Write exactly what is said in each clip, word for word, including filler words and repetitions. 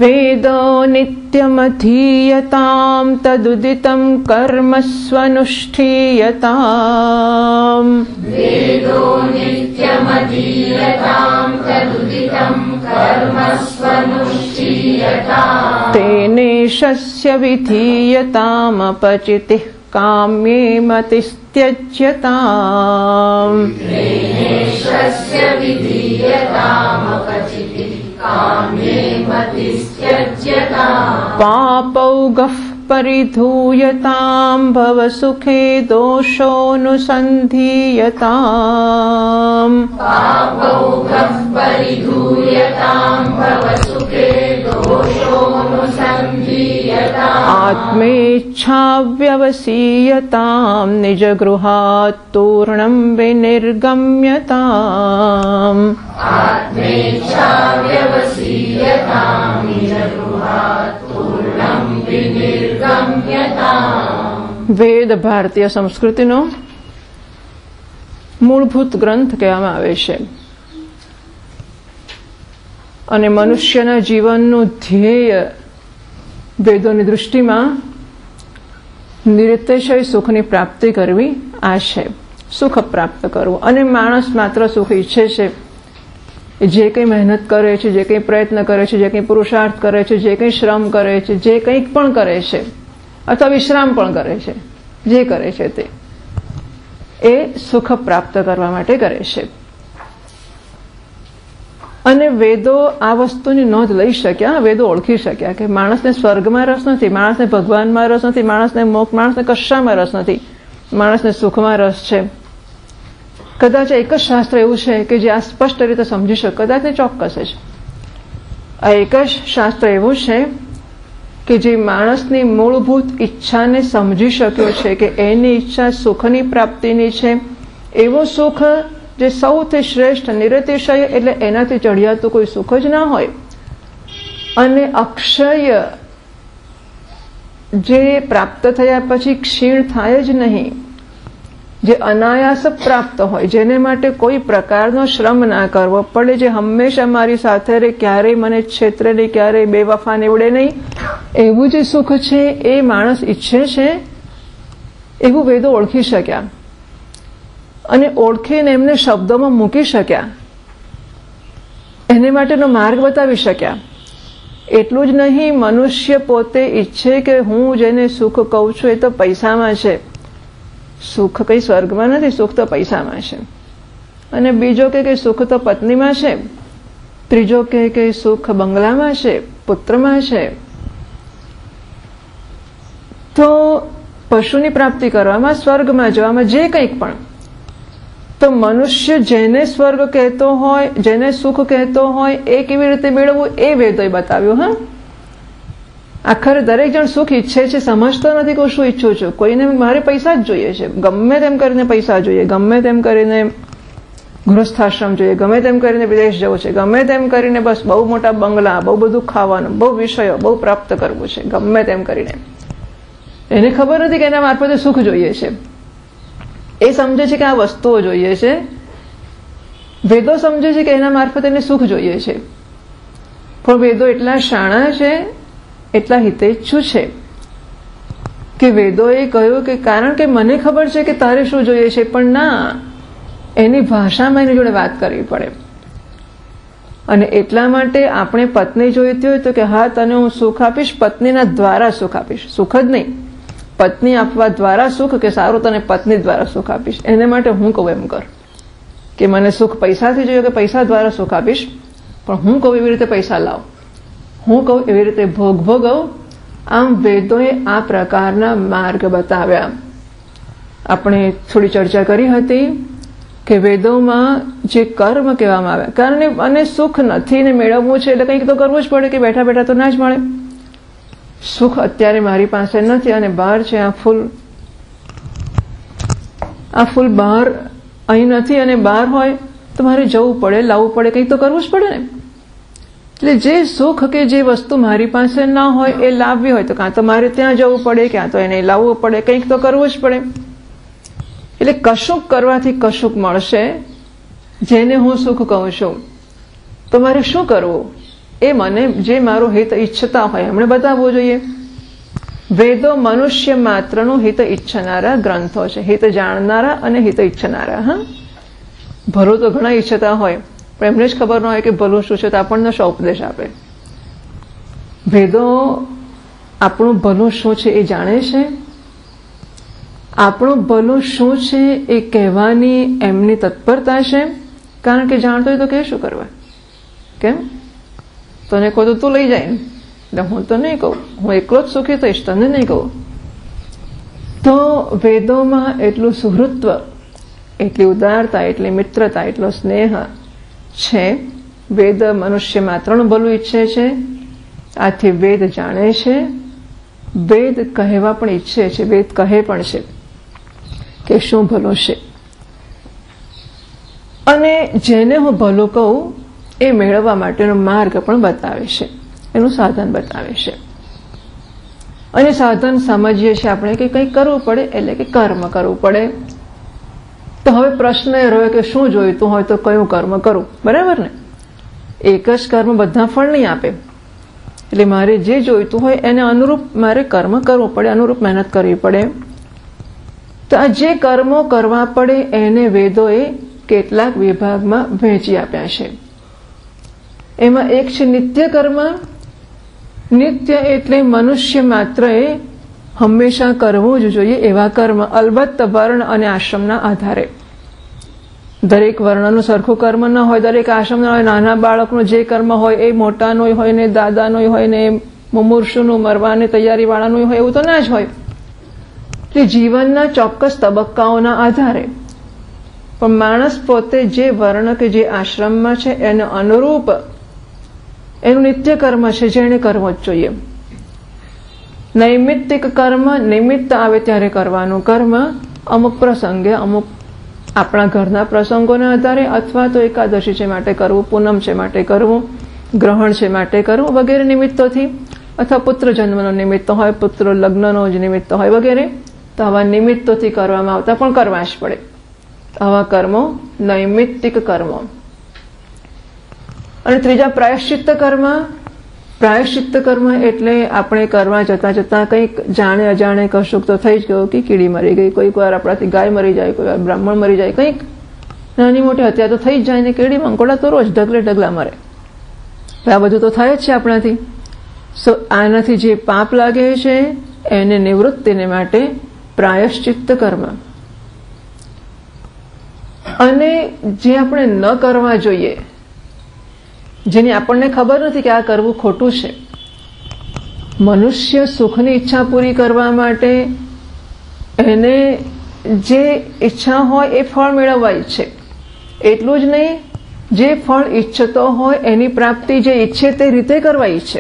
वेदो नित्यमधीयताम् तदुदितं कर्म स्वनुष्ठीयताम् वेदो नित्यमधीयताम् तदुदितं कर्म स्वनुष्ठीयताम् तेनेशस्य विधीयतामपचितिः काम्ये मतिस्त्यज्यताम् तेनेशस्य विधीयतामपचितिः काम्ये मतिस्त्यज्यताम् पापौघः परिधूयताम् भवसुखे दोषोऽनुसन्धीयताम् पापौघः परिधूयताम् भवसुखे दोषोऽनुसन्धीयताम् आत्मेच्छाव्यवसीयताम् निजगृहात् तूर्णम् विनिर्गम्यताम् आत्मेच्छाव्यवसीयताम् निजगृहात् तूर्णम् विनिर्गम्यताम्। વેદ ભારતીય સંસ્કૃતિનો મૂળભૂત ગ્રંથ કહેવામાં આવે છે અને મનુષ્યના જીવનનું ધ્યેય વેદોની દૃષ્ટિમાં નિરતિશય સુખની પ્રાપ્તિ કરવી આ છે, સુખ પ્રાપ્ત કરવું. અને માણસ માત્ર સુખ ઈચ્છે છે. જે કંઈ મહેનત કરે છે, જે કંઈ પ્રયત્ન કરે છે, જે કંઈ પુરુષાર્થ કરે છે, જે કંઈ શ્રમ કરે છે, જે કંઈક પણ કરે છે અથવા વિશ્રામ પણ કરે છે, જે કરે છે તે એ સુખ પ્રાપ્ત કરવા માટે કરે છે. અને વેદો આ વસ્તુની નોંધ લઈ શક્યા, વેદો ઓળખી શક્યા કે માણસને સ્વર્ગમાં રસ નથી, માણસને ભગવાનમાં રસ નથી, માણસને મોક્ષ, માણસને કશામાં રસ નથી, માણસને સુખમાં રસ છે. કદાચ એક જ શાસ્ત્ર એવું છે કે જે આ સ્પષ્ટ રીતે સમજી શકે, કદાચ ને ચોક્કસ છે. આ એક જ શાસ્ત્ર એવું છે કે જે માણસની મૂળભૂત ઈચ્છાને સમજી શક્યો છે કે એની ઈચ્છા સુખની પ્રાપ્તિની છે. એવું સુખ જે સૌથી શ્રેષ્ઠ નિરતિશય, એટલે એનાથી ચઢિયાતું કોઈ સુખ જ ના હોય, અને અક્ષય જે પ્રાપ્ત થયા પછી ક્ષીણ થાય જ નહીં, જે અનાયાસ પ્રાપ્ત હોય, જેને માટે કોઈ પ્રકારનો શ્રમ ના કરવો પડે, જે હંમેશા મારી સાથે રહે, ક્યારેય મને છેતરે નહીં, ક્યારેય બેવફા નીવડે નહીં, એવું જે સુખ છે એ માણસ ઈચ્છે છે. એવું વેદો ઓળખી શક્યા અને ઓળખીને એમને શબ્દોમાં મૂકી શક્યા, એને માટેનો માર્ગ બતાવી શક્યા. એટલું જ નહીં, મનુષ્ય પોતે ઈચ્છે કે હું જેને સુખ કહું છું એ તો પૈસામાં છે. સુખ કઈ સ્વર્ગમાં નથી, સુખ તો પૈસામાં છે. અને બીજો કે કે સુખ તો પત્નીમાં છે, ત્રીજો કે કે સુખ બંગલામાં છે, પુત્રમાં છે. તો પશુની પ્રાપ્તિ કરવામાં, સ્વર્ગમાં જવામાં, જે કંઈક પણ, તો મનુષ્ય જેને સ્વર્ગ કહેતો હોય, જેને સુખ કહેતો હોય, એ કેવી રીતે મેળવવું એ વેદોએ બતાવ્યું. હા, આખરે દરેક જણ સુખ ઈચ્છે છે, સમજતો નથી કે શું ઈચ્છું છું. કોઈને મારે પૈસા જ જોઈએ છે, ગમે તેમ કરીને પૈસા જોઈએ, ગમે તેમ કરીને ગૃહસ્થાશ્રમ જોઈએ, ગમે તેમ કરીને વિદેશ જવું છે, ગમે તેમ કરીને બસ બહુ મોટા બંગલા, બહુ બધું ખાવાનું, બહુ વિષયો, બહુ પ્રાપ્ત કરવું છે, ગમે તેમ કરીને. એને ખબર નથી કે એના મારફતે સુખ જોઈએ છે. એ સમજે છે કે આ વસ્તુઓ જોઈએ છે. વેદો સમજે છે કે એના મારફતે એને સુખ જોઈએ છે. પણ વેદો એટલા શાણા છે, એટલા હિતેચ્છુ છે કે વેદોએ કહ્યું કે કારણ કે મને ખબર છે કે તારે શું જોઈએ છે, પણ ના, એની ભાષામાં એની જોડે વાત કરવી પડે. અને એટલા માટે આપણે પત્ની જોઈતી હોય તો કે હા, તને હું સુખ આપીશ, પત્નીના દ્વારા સુખ આપીશ. સુખ જ નહીં, પત્ની આપવા દ્વારા સુખ, કે સારું તને પત્ની દ્વારા સુખ આપીશ. એને માટે હું કહું એમ કર, કે મને સુખ પૈસાથી જોઈએ કે પૈસા દ્વારા સુખ આપીશ, પણ હું કહું એવી રીતે પૈસા લાવ, હું કહું એવી રીતે ભોગ ભોગવ. આમ વેદોએ આ પ્રકારના માર્ગ બતાવ્યા. આપણે થોડી ચર્ચા કરી હતી કે વેદોમાં જે કર્મ કહેવામાં આવ્યા, કારણ અને સુખ નથી ને મેળવવું છે એટલે કંઈક તો કરવું જ પડે, કે બેઠા બેઠા તો ના જ મળે. સુખ અત્યારે મારી પાસે નથી અને બહાર છે, આ ફૂલ, આ ફૂલ બહાર અહીં નથી અને બહાર હોય તો મારે જવું પડે, લાવવું પડે, કંઈક તો કરવું જ પડે ને. એટલે જે સુખ કે જે વસ્તુ મારી પાસે ના હોય એ લાવવી હોય તો કાં તો મારે ત્યાં જવું પડે, ક્યાં તો એને લાવવું પડે, કંઈક તો કરવું જ પડે. એટલે કશુંક કરવાથી કશુંક મળશે, જેને હું સુખ કહું છું. તો મારે શું કરવું? એ મને જે મારું હિત ઈચ્છતા હોય એમણે બતાવવું જોઈએ. વેદો મનુષ્ય માત્રનું હિત ઈચ્છનારા ગ્રંથો છે, હિત જાણનારા અને હિત ઈચ્છનારા. હા, ભલું તો ઘણા ઈચ્છતા હોય પણ એમને જ ખબર ન હોય કે ભલું શું છે, તો આપણને શું ઉપદેશ આપે. વેદો આપણું ભલું શું છે એ જાણે છે, આપણું ભલું શું છે એ કહેવાની એમની તત્પરતા છે. કારણ કે જાણતો હોય તો કે શું કરવા, કેમ તને કહું તો તું લઈ જાય ને, એટલે હું તો નહીં કહું, હું એકલો જ સુખી થઈશ, તને નહીં કહું. તો વેદોમાં એટલું સુહૃત્વ, એટલી ઉદારતા, એટલી મિત્રતા, એટલો સ્નેહ છે. વેદ મનુષ્ય માત્રનું ભલું ઈચ્છે છે, આથી વેદ જાણે છે, વેદ કહેવા પણ ઈચ્છે છે, વેદ કહે પણ છે કે શું ભલું છે. અને જેને હું ભલું કહું એ મેળવવા માટેનો માર્ગ પણ બતાવે છે, એનું સાધન બતાવે છે. અને સાધન સમજીએ છીએ આપણે કે કંઈક કરવું પડે, એટલે કે કર્મ કરવું પડે. તો હવે પ્રશ્ન એ રહ્યો કે શું જોઈતું હોય તો કયું કર્મ કરું, બરાબર ને? એક જ કર્મ બધા ફળ નહીં આપે, એટલે મારે જે જોઈતું હોય એને અનુરૂપ મારે કર્મ કરવું પડે, અનુરૂપ મહેનત કરવી પડે. તો આ જે કર્મો કરવા પડે એને વેદોએ કેટલાક વિભાગમાં વહેંચી આપ્યા છે. એમાં એક છે નિત્ય કર્મ. નિત્ય એટલે મનુષ્ય માત્રએ હંમેશા કરવું જ જોઈએ એવા કર્મ, અલબત્ત વર્ણ અને આશ્રમના આધારે. દરેક વર્ણનું સરખું કર્મ ન હોય, દરેક આશ્રમના હોય. નાના બાળકનું જે કર્મ હોય એ મોટાનું હોય ને દાદાનું હોય ને મુમૂર્ષુનું મરવાની તૈયારી વાળાનું હોય, એવું તો ના જ હોય. એટલે જીવનના ચોક્કસ તબક્કાઓના આધારે પણ માણસ પોતે જે વર્ણ કે જે આશ્રમમાં છે એને અનુરૂપ એનું નિત્ય કર્મ છે જેને કરવું જ જોઈએ. નૈમિત્તિક કર્મ નિમિત્ત આવે ત્યારે કરવાનું કર્મ, અમુક પ્રસંગે, અમુક આપણા ઘરના પ્રસંગોના આધારે, અથવા તો એકાદશી છે માટે કરવું, પૂનમ છે માટે કરવું, ગ્રહણ છે માટે કરવું વગેરે નિમિત્તોથી, અથવા પુત્ર જન્મનો નિમિત્ત હોય, પુત્ર લગ્નનો જ નિમિત્ત હોય વગેરે. તો આવા નિમિત્તોથી કરવામાં આવતા પણ કરવા જ પડે. આવા કર્મો નૈમિત્તિક કર્મો. અને ત્રીજા પ્રાયશ્ચિત્ત કર્મ. પ્રાયશ્ચિત્ત કર્મ એટલે આપણે કરવા જતા જતા કંઈક જાણે અજાણે કશુંક તો થઈ જ ગયું કે કીડી મરી ગઈ, કોઈક વાર આપણાથી ગાય મરી જાય, કોઈ વાર બ્રાહ્મણ મરી જાય, કંઈક નાની મોટી હત્યા તો થઈ જ જાય ને. કીડી મંકોડા તો રોજ ઢગલે ઢગલા મરે, આ બધું તો થાય જ છે આપણાથી. સો આનાથી જે પાપ લાગે છે એને નિવૃત્તિને માટે પ્રાયશ્ચિત્ત કર્મ. અને જે આપણે ન કરવા જોઈએ, જેની આપણને ખબર નથી કે આ કરવું ખોટું છે. મનુષ્ય સુખની ઈચ્છા પૂરી કરવા માટે એને જે ઈચ્છા હોય એ ફળ મેળવવા ઈચ્છે. એટલું જ નહીં, જે ફળ ઈચ્છતો હોય એની પ્રાપ્તિ જે ઈચ્છે તે રીતે કરવા ઈચ્છે.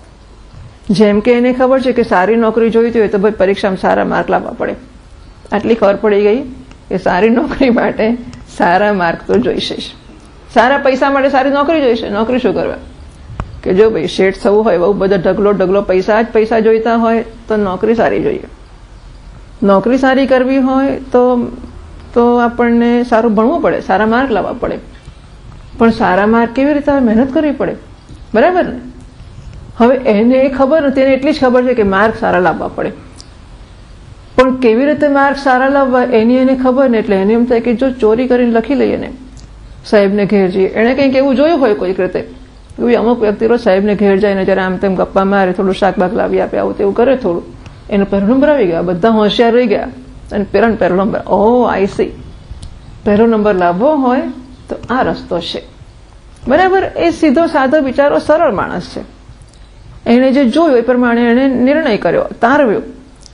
જેમ કે એને ખબર છે કે સારી નોકરી જોઈતી હોય તો ભાઈ પરીક્ષામાં સારા માર્ક લાવવા પડે. આટલી ખબર પડી ગઈ કે સારી નોકરી માટે સારા માર્ક તો જોઈશે જ. સારા પૈસા માટે સારી નોકરી જોઈશે. નોકરી શું કરવા કે જો ભાઈ શેઠ થવું હોય, બહુ બધા ઢગલો ઢગલો પૈસા જ પૈસા જોઈતા હોય તો નોકરી સારી જોઈએ. નોકરી સારી કરવી હોય તો તો આપણને સારું ભણવું પડે, સારા માર્ક લાવવા પડે. પણ સારા માર્ક કેવી રીતે મહેનત કરવી પડે, બરાબર ને? હવે એને એ ખબર નથી, એને એટલી જ ખબર છે કે માર્ક સારા લાવવા પડે. પણ કેવી રીતે માર્ક સારા લાવવા એની એને ખબર ને, એટલે એને એમ થાય કે જો ચોરી કરીને લખી લઈએ ને સાહેબને ઘેર જઈએ. એણે કંઈક એવું જોયું હોય કોઈક રીતે, એવું અમુક વ્યક્તિ રોજ સાહેબને ઘેર જાય ને જરા આમ તેમ ગપ્પા મારે, થોડું શાક બાક લાવી આપે, આવું તેવું કરે થોડું. એનો પહેલો નંબર આવી ગયા, બધા હોશિયાર રહી ગયા અને પેરણ પહેલો નંબર. ઓ આઈ સી, પહેલો નંબર લાવવો હોય તો આ રસ્તો છે, બરાબર? એ સીધો સાદો બિચારો સરળ માણસ છે. એણે જે જોયું એ પ્રમાણે એણે નિર્ણય કર્યો, તારવ્યો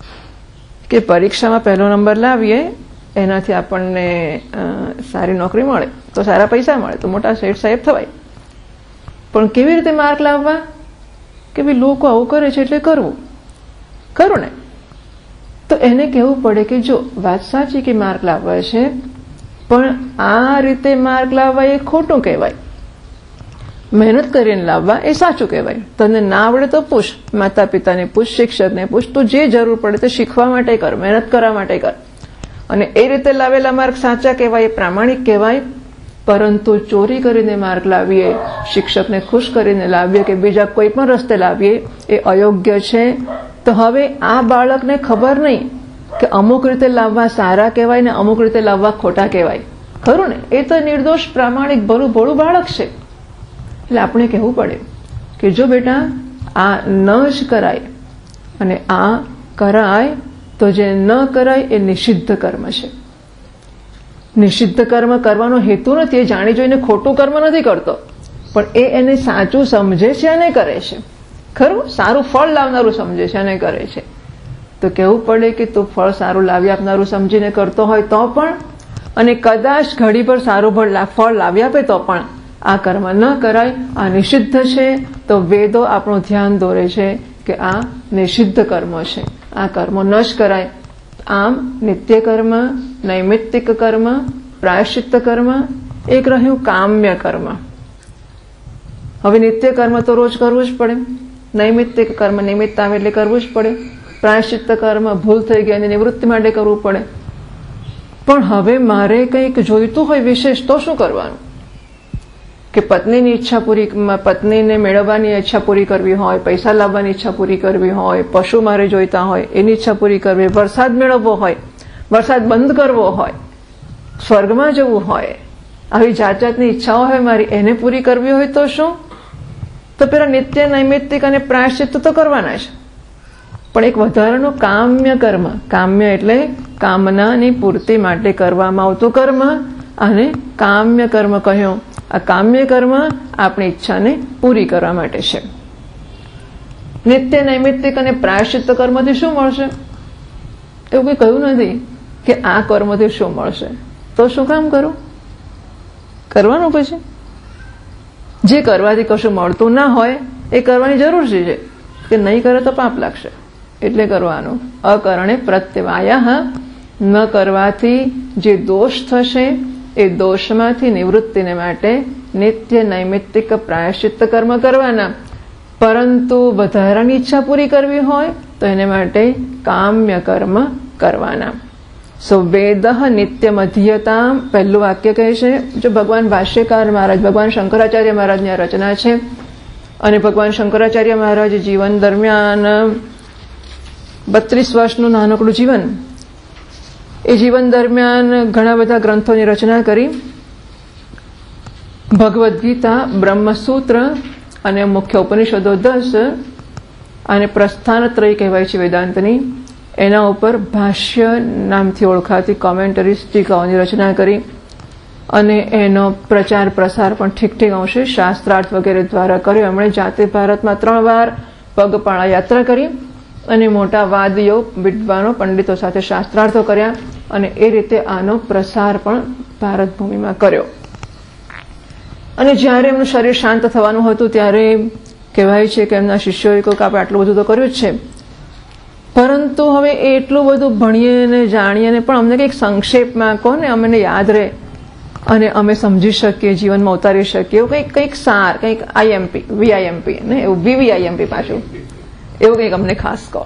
કે પરીક્ષામાં પહેલો નંબર લાવીએ એનાથી આપણને સારી નોકરી મળે, તો સારા પૈસા મળે, તો મોટા શેઠ સાહેબ થવાય. પણ કેવી રીતે માર્ક લાવવા કે ભાઈ લોકો આવું કરે છે એટલે કરવું, ખરું ને? તો એને કહેવું પડે કે જો વાત સાચી કે માર્ક લાવવા છે, પણ આ રીતે માર્ક લાવવા એ ખોટું કહેવાય. મહેનત કરીને લાવવા એ સાચું કહેવાય. તને ના આવડે તો પૂછ, માતા પિતાને પૂછ, શિક્ષકને પૂછ, તો જે જરૂર પડે તે શીખવા માટે કર, મહેનત કરવા માટે કર. અને એ રીતે લાવેલા માર્ક સાચા કહેવાય, એ પ્રામાણિક કહેવાય. પરંતુ ચોરી કરીને માર્ક લાવીએ, શિક્ષકને ખુશ કરીને લાવીએ કે બીજા કોઈ પણ રસ્તે લાવીએ એ અયોગ્ય છે. તો હવે આ બાળકને ખબર નહીં કે અમુક રીતે લાવવા સારા કહેવાય ને અમુક રીતે લાવવા ખોટા કહેવાય, ખરું ને? એ તો નિર્દોષ પ્રામાણિક ભલું ભોળું બાળક છે. એટલે આપણે કહેવું પડે કે જો બેટા આ ન જ કરાય અને આ કરાય તો જે ન કરાય એ નિષિદ્ધ કર્મ છે. નિષિદ્ધ કર્મ કરવાનો હેતુ નથી, એ જાણી જોઈને ખોટું કર્મ નથી કરતો, પણ એ એને સાચું સમજે છે અને કરે છે, ખરું? સારું ફળ લાવનારું સમજે છે અને કરે છે. તો કહેવું પડે કે તું ફળ સારું લાવી આપનારું સમજીને કરતો હોય તો પણ, અને કદાચ ઘડી પર સારું ફળ લાવી આપે તો પણ આ કર્મ ન કરાય, આ નિષિદ્ધ છે. તો વેદો આપણું ધ્યાન દોરે છે કે આ નિષિદ્ધ કર્મ છે, આ કર્મો ન જ કરાય. આમ નિત્ય કર્મ, નૈમિત્તિક કર્મ, પ્રાયશ્ચિત્ત કર્મ, એક રહ્યું કામ્ય કર્મ. હવે નિત્ય કર્મ તો રોજ કરવું જ પડે, નૈમિત્તિક કર્મ નિમિત્ત આવે એટલે કરવું જ પડે, પ્રાયશ્ચિત્ત કર્મ ભૂલ થઈ ગઈ અને નિવૃત્તિ માટે કરવું પડે. પણ હવે મારે કંઈક જોઈતું હોય વિશેષ તો શું કરવાનું? કે પત્નીની ઈચ્છા પૂરી, પત્નીને મેળવવાની ઈચ્છા પૂરી કરવી હોય, પૈસા લાવવાની ઈચ્છા પૂરી કરવી હોય, પશુ મારે જોઈતા હોય એની ઈચ્છા પૂરી કરવી, વરસાદ મેળવવો હોય, વરસાદ બંધ કરવો હોય, સ્વર્ગમાં જવું હોય, આવી જાત જાતની ઈચ્છાઓ હોય મારી, એને પૂરી કરવી હોય તો શું? તો પેલા નિત્ય, નૈમિત્તિક અને પ્રાયશ્ચિત્ત તો કરવાના છે, પણ એક વધારાનું કામ્ય કર્મ. કામ્ય એટલે કામનાની પૂર્તિ માટે કરવામાં આવતું કર્મ, અને કામ્ય કર્મ કહ્યું. આ કામ્ય કર્મ આપણી ઈચ્છાને પૂરી કરવા માટે છે. નિત્ય, નૈમિત્તિક અને પ્રાયશ્ચિત્ત કર્મથી શું મળશે? એવું કંઈ કહ્યું નથી કે આ કર્મથી શું મળશે. તો શું કામ કરું? કરવાનું પછી જે કરવાથી કશું મળતું ના હોય એ કરવાની જરૂર છે, કે નહીં કરે તો પાપ લાગશે એટલે કરવાનું. અકરણે પ્રત્યવાયા, ન કરવાથી જે દોષ થશે એ દોષમાંથી નિવૃત્તિને માટે નિત્ય, નૈમિત્તિક, પ્રાયશ્ચિત્ત કર્મ કરવાના. પરંતુ વધારાની ઈચ્છા પૂરી કરવી હોય તો એને માટે કામ્ય કર્મ કરવાના. સો વેદ નિત્ય મધ્યતા, પહેલું વાક્ય કહે છે. જો ભગવાન ભાષ્યકાર મહારાજ, ભગવાન શંકરાચાર્ય મહારાજની આ રચના છે, અને ભગવાન શંકરાચાર્ય મહારાજ જીવન દરમિયાન બત્રીસ વર્ષનું નાનકડું જીવન, એ જીવન દરમિયાન ઘણા બધા ગ્રંથોની રચના કરી. ભગવદ્ ગીતા, બ્રહ્મસૂત્ર અને મુખ્ય ઉપનિષદો દસ, અને પ્રસ્થાનત્રય કહેવાય છે વેદાંતની, એના ઉપર ભાષ્ય નામથી ઓળખાતી કોમેન્ટરીઝ, ટીકાઓની રચના કરી. અને એનો પ્રચાર પ્રસાર પણ ઠીક ઠીક અંશે શાસ્ત્રાર્થ વગેરે દ્વારા કર્યો. એમણે જાતે ભારતમાં ત્રણ વાર પગપાળા યાત્રા કરી અને મોટા વાદીઓ, વિદ્વાનો, પંડિતો સાથે શાસ્ત્રાર્થો કર્યા, અને એ રીતે આનો પ્રસાર પણ ભારત ભૂમિમાં કર્યો. અને જ્યારે એમનું શરીર શાંત થવાનું હતું ત્યારે કહેવાય છે કે એમના શિષ્યોએ કહ્યું કે આપણે આટલું બધું તો કર્યું જ છે, પરંતુ હવે એટલું બધું ભણીએ ને જાણીએ ને પણ અમને કંઈક સંક્ષેપમાં કહો ને, અમને યાદ રહે અને અમે સમજી શકીએ, જીવનમાં ઉતારી શકીએ એવું કંઈક કંઈક સાર, કંઈક આઈએમપી, વીઆઈએમપી ને એવું, વીવીઆઈએમપી પાછું, એવું કંઈક અમને ખાસ કહો.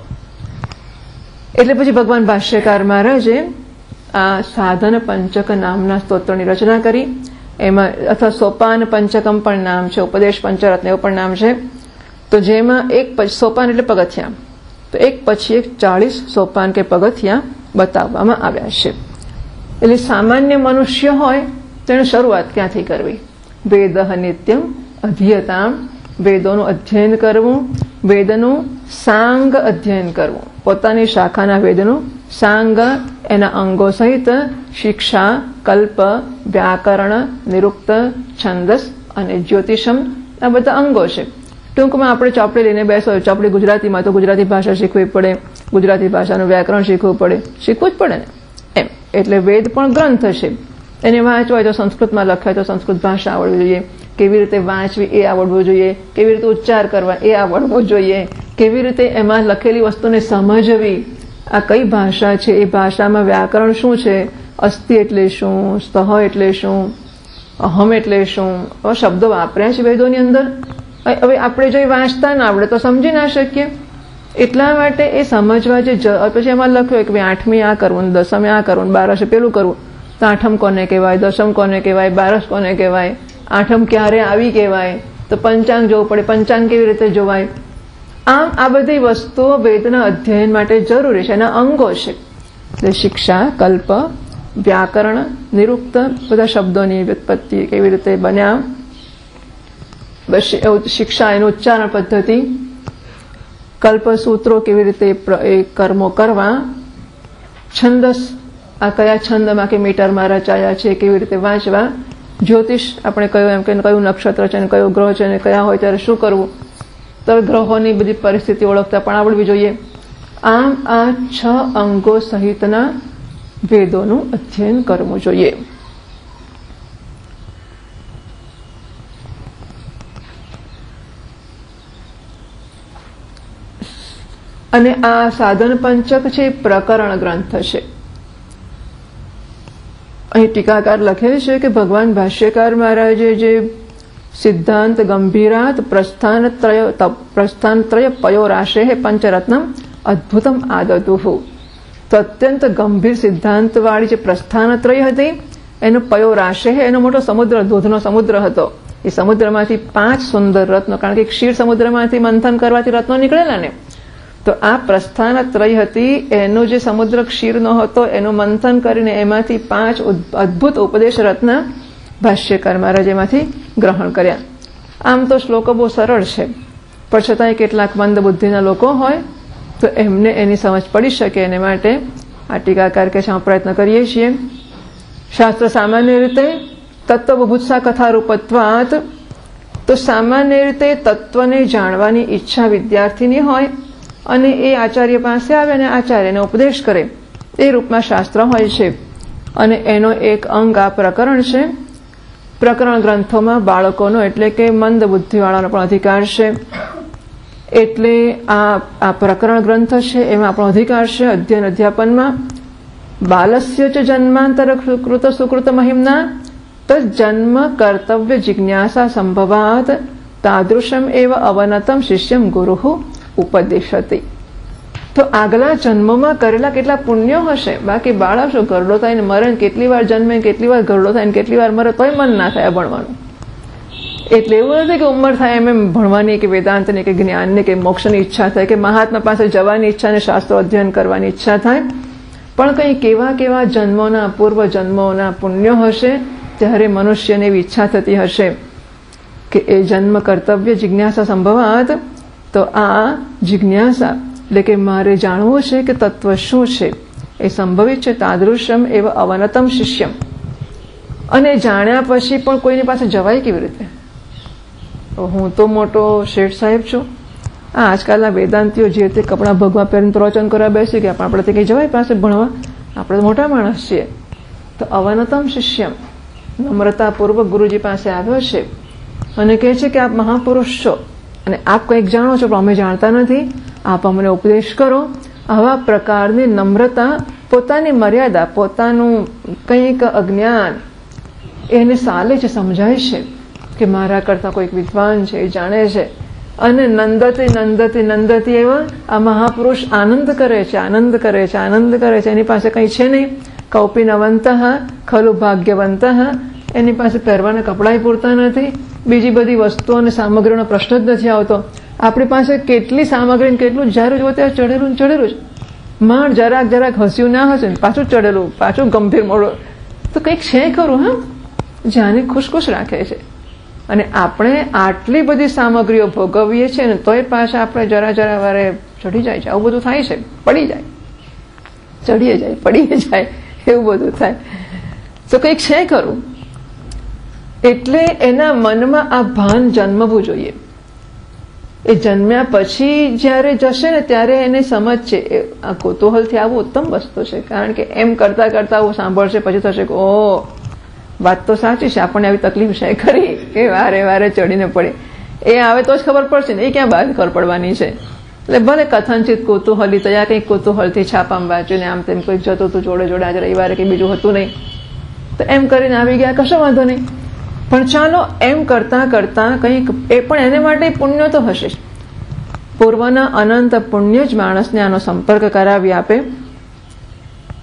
એટલે પછી ભગવાન ભાષ્યકાર મહારાજે આ સાધન પંચક નામના સ્તોત્રની રચના કરી. એમાં અથવા સોપાન પંચકમ પણ નામ છે, ઉપદેશ પંચરત્ન એવું પણ નામ છે. તો જેમાં એક સોપાન એટલે પગથિયા, તો એક પછી એક ચાળીસ સોપાન કે પગથિયા બતાવવામાં આવ્યા છે. એટલે સામાન્ય મનુષ્ય હોય તો એને શરૂઆત ક્યાંથી કરવી? વેદ નિત્યમ અધ્યતામ, વેદોનું અધ્યયન કરવું, વેદનું સાંગ અધ્યયન કરવું, પોતાની શાખાના વેદનું સાંગ, એના અંગો સહિત શિક્ષા, કલ્પ, વ્યાકરણ, નિરુક્ત, છંદસ અને જ્યોતિષમ, આ બધા અંગો છે. ટૂંકમાં આપણે ચોપડી લઈને બેસો, ચોપડી ગુજરાતીમાં તો ગુજરાતી ભાષા શીખવી પડે, ગુજરાતી ભાષાનું વ્યાકરણ શીખવું પડે, શીખવું જ પડે ને એમ. એટલે વેદ પણ ગ્રંથ છે, એને વાંચવા હોય તો સંસ્કૃતમાં લખાય તો સંસ્કૃત ભાષા આવડવી જોઈએ, કેવી રીતે વાંચવી એ આવડવું જોઈએ, કેવી રીતે ઉચ્ચાર કરવા એ આવડવું જોઈએ, કેવી રીતે એમાં લખેલી વસ્તુને સમજવી, આ કઈ ભાષા છે, એ ભાષામાં વ્યાકરણ શું છે, અસ્થિ એટલે શું, સ્તઃ એટલે શું, અહમ એટલે શું, આવા શબ્દો વાપર્યા છે વેદોની અંદર. હવે આપણે જો વાંચતા ના આવડે તો સમજી ના શકીએ. એટલા માટે એ સમજવા જે, પછી એમાં લખ્યું કે આઠમી આ કરવું, દસમે આ કરવું, બારસે પેલું કરવું, તો તો આઠમ કોને કહેવાય, દશમ કોને કહેવાય, બારસ કોને કહેવાય, આઠમ ક્યારે આવી કહેવાય, તો પંચાંગ જોવું પડે, પંચાંગ કેવી રીતે જોવાય. આમ આ બધી વસ્તુઓ વેદના અધ્યયન માટે જરૂરી છે, એના અંગો છે. એટલે શિક્ષા, કલ્પ, વ્યાકરણ, નિરુક્ત, બધા શબ્દોની વ્યુત્પત્તિ કેવી રીતે બન્યા, શિક્ષા એનું ઉચ્ચારણ પદ્ધતિ, કલ્પસૂત્રો કેવી રીતે એ કર્મો કરવા, છંદસ આ કયા છંદમાં કે મીટરમાં રચાયા છે કેવી રીતે વાંચવા, જ્યોતિષ આપણે કયું એમ કે કયું નક્ષત્ર છે અને કયું ગ્રહ છે અને કયા હોય ત્યારે શું કરવું, તો ગ્રહોની બધી પરિસ્થિતિ ઓળખતા પણ આવડવી જોઈએ. આમ આ છ અંગો સહિતના વેદોનું અધ્યયન કરવું જોઈએ. અને આ સાધન પંચક છે પ્રકરણ ગ્રંથ છે. અહીં ટીકાકાર લખેલ છે કે ભગવાન ભાષ્યકાર મહારાજે જે સિદ્ધાંત ગંભીરાત પ્રસ્થાનત્રય પ્રસ્થાનત્રય પયોરાશે પંચરત્નમ અદ્ભુતમ આદતુહુ, તો અત્યંત ગંભીર સિદ્ધાંત વાળી જે પ્રસ્થાનત્રય હતી એનો પયોરાશે, એનો મોટો સમુદ્ર, દૂધનો સમુદ્ર હતો. એ સમુદ્રમાંથી પાંચ સુંદર રત્નો, કારણ કે ક્ષીર સમુદ્રમાંથી મંથન કરવાથી રત્નો નીકળેલા ને, તો આ પ્રસ્થાનત્રય હતી, એનો જે સમુદ્ર ક્ષીરનો હતો એનું મંથન કરીને એમાંથી પાંચ અદ્ભુત ઉપદેશ રત્ન ભાષ્યકાર મહારાજ એમાંથી ગ્રહણ કર્યા. આમ તો શ્લોકો બહુ સરળ છે, પણ છતાંય કેટલાક મંદ બુદ્ધિના લોકો હોય તો એમને એની સમજ પડી શકે, એને માટે આ ટીકાકાર કે છે પ્રયત્ન કરીએ છીએ. શાસ્ત્ર સામાન્ય રીતે તત્વબુભુત્સા કથા રૂપત્વાત, તો સામાન્ય રીતે તત્વને જાણવાની ઈચ્છા વિદ્યાર્થીની હોય અને એ આચાર્ય પાસે આવે અને આચાર્યને ઉપદેશ કરે, એ રૂપમાં શાસ્ત્ર હોય છે. અને એનો એક અંગ આ પ્રકરણ છે. પ્રકરણ ગ્રંથોમાં બાળકોનો એટલે કે મંદ બુદ્ધિવાળાનો પણ અધિકાર છે. એટલે આ આ પ્રકરણ ગ્રંથ છે એમાં આપણો અધિકાર છે અધ્યયન અધ્યાપનમાં. બાલસ્ય ચ જન્માંતર કૃત સુકૃત મહિમના તજન્મ કર્તવ્ય જિજ્ઞાસા સંભવાત તાદૃશમ એવ અવનતમ શિષ્યમ ગુરુઃ ઉપદેશતિ. તો આગલા જન્મમાં કરેલા કેટલા પુણ્યો હશે. બાકી બાળક શું ગરડો થાય ને મરે, કેટલી વાર જન્મે, કેટલી વાર ગરડો થાય ને કેટલી વાર મરે, તોય મન ના થાય ભણવાનું. એટલે એવું નથી કે ઉંમર થાય એમ એમ ભણવાની કે વેદાંતની કે જ્ઞાનની કે મોક્ષની ઈચ્છા થાય કે મહાત્મા પાસે જવાની ઈચ્છા અને શાસ્ત્રો અધ્યયન કરવાની ઈચ્છા થાય. પણ કંઈ કેવા કેવા જન્મોના પૂર્વ જન્મોના પુણ્યો હશે ત્યારે મનુષ્યને એવી ઈચ્છા થતી હશે કે એ જન્મ કર્તવ્ય જિજ્ઞાસા સંભવાત. તો આ જિજ્ઞાસા એટલે કે મારે જાણવું છે કે તત્વ શું છે એ સંભવિત છે. તાદૃશમ એવ અવનતમ શિષ્યમ, અને જાણ્યા પછી પણ કોઈની પાસે જવાય કેવી રીતે? હું તો મોટો શેઠ સાહેબ છું, આ આજકાલના વેદાંતિઓ જે તે કપડાં ભગવા પહેરીને પ્રવચન કરવા બેસી ગયા, પણ આપણે કંઈ જવાય પાસે ભણવા? આપણે તો મોટા માણસ છીએ. તો અવનતમ શિષ્યમ, નમ્રતાપૂર્વક ગુરુજી પાસે આવ્યો છે અને કહે છે કે આપ મહાપુરુષ છો અને આપ કંઈક જાણો છો પણ અમે જાણતા નથી, આપ અમને ઉપદેશ કરો. આવા પ્રકારની નમ્રતા, પોતાની મર્યાદા, પોતાનું કંઈક અજ્ઞાન એને સાલે છે, સમજાય છે કે મારા કરતા કોઈક વિદ્વાન છે, એ જાણે છે. અને નંદતી નંદતી નંદતી એવા આ મહાપુરુષ આનંદ કરે છે, આનંદ કરે છે, આનંદ કરે છે. એની પાસે કંઈ છે નહીં. કૌપિનવંત ખલુ ભાગ્યવંત, એની પાસે પહેરવાના કપડાં પૂરતા નથી, બીજી બધી વસ્તુઓ અને સામગ્રીનો પ્રશ્ન જ નથી આવતો. આપણી પાસે કેટલી સામગ્રી, કેટલું જ્યારે જુઓ ત્યારે ચડેલું ને ચડેલું જ. માંડ જરાક જરાક હસ્યું ના હશે ને પાછું ચડેલું, પાછું ગંભીર મોડું. તો કંઈક છે ખરું, હા, જાને ખુશ ખુશ રાખે છે. અને આપણે આટલી બધી સામગ્રીઓ ભોગવીએ છીએ ને તોય પાછા આપણે જરા જરા વારે ચડી જાય છે. આવું બધું થાય છે, પડી જાય, ચડીએ જાય, પડીએ જાય, એવું બધું થાય. તો કંઈક છે ખરું. એટલે એના મનમાં આ ભાન જન્મવું જોઈએ. એ જન્મ્યા પછી જ્યારે જશે ને ત્યારે એને સમજ છે. આ કૌતૂહલથી આવું ઉત્તમ વસ્તુ છે, કારણ કે એમ કરતા કરતા આવું સાંભળશે પછી થશે કે ઓ વાત તો સાચી છે, આપણને આવી તકલીફ છે ખરી કે વારે વારે ચડીને પડે. એ આવે તો જ ખબર પડશે ને, એ ક્યાં બહાર ખબર પડવાની છે. એટલે ભલે કથનચિત કૌતૂહલી તયા કંઈક કૌતૂહલથી છાપામાં વાંચ્યું ને આમ તેમ કંઈક જતું હતું જોડે જોડે, આજે રવિવારે કંઈ બીજું હતું નહીં તો એમ કરીને આવી ગયા, કશો વાંધો નહીં. પણ ચાલો એમ કરતા કરતા કંઈક એ પણ એને માટે પુણ્ય તો હશે જ. પૂર્વના અનંત પુણ્ય જ માણસને આનો સંપર્ક કરાવી આપે.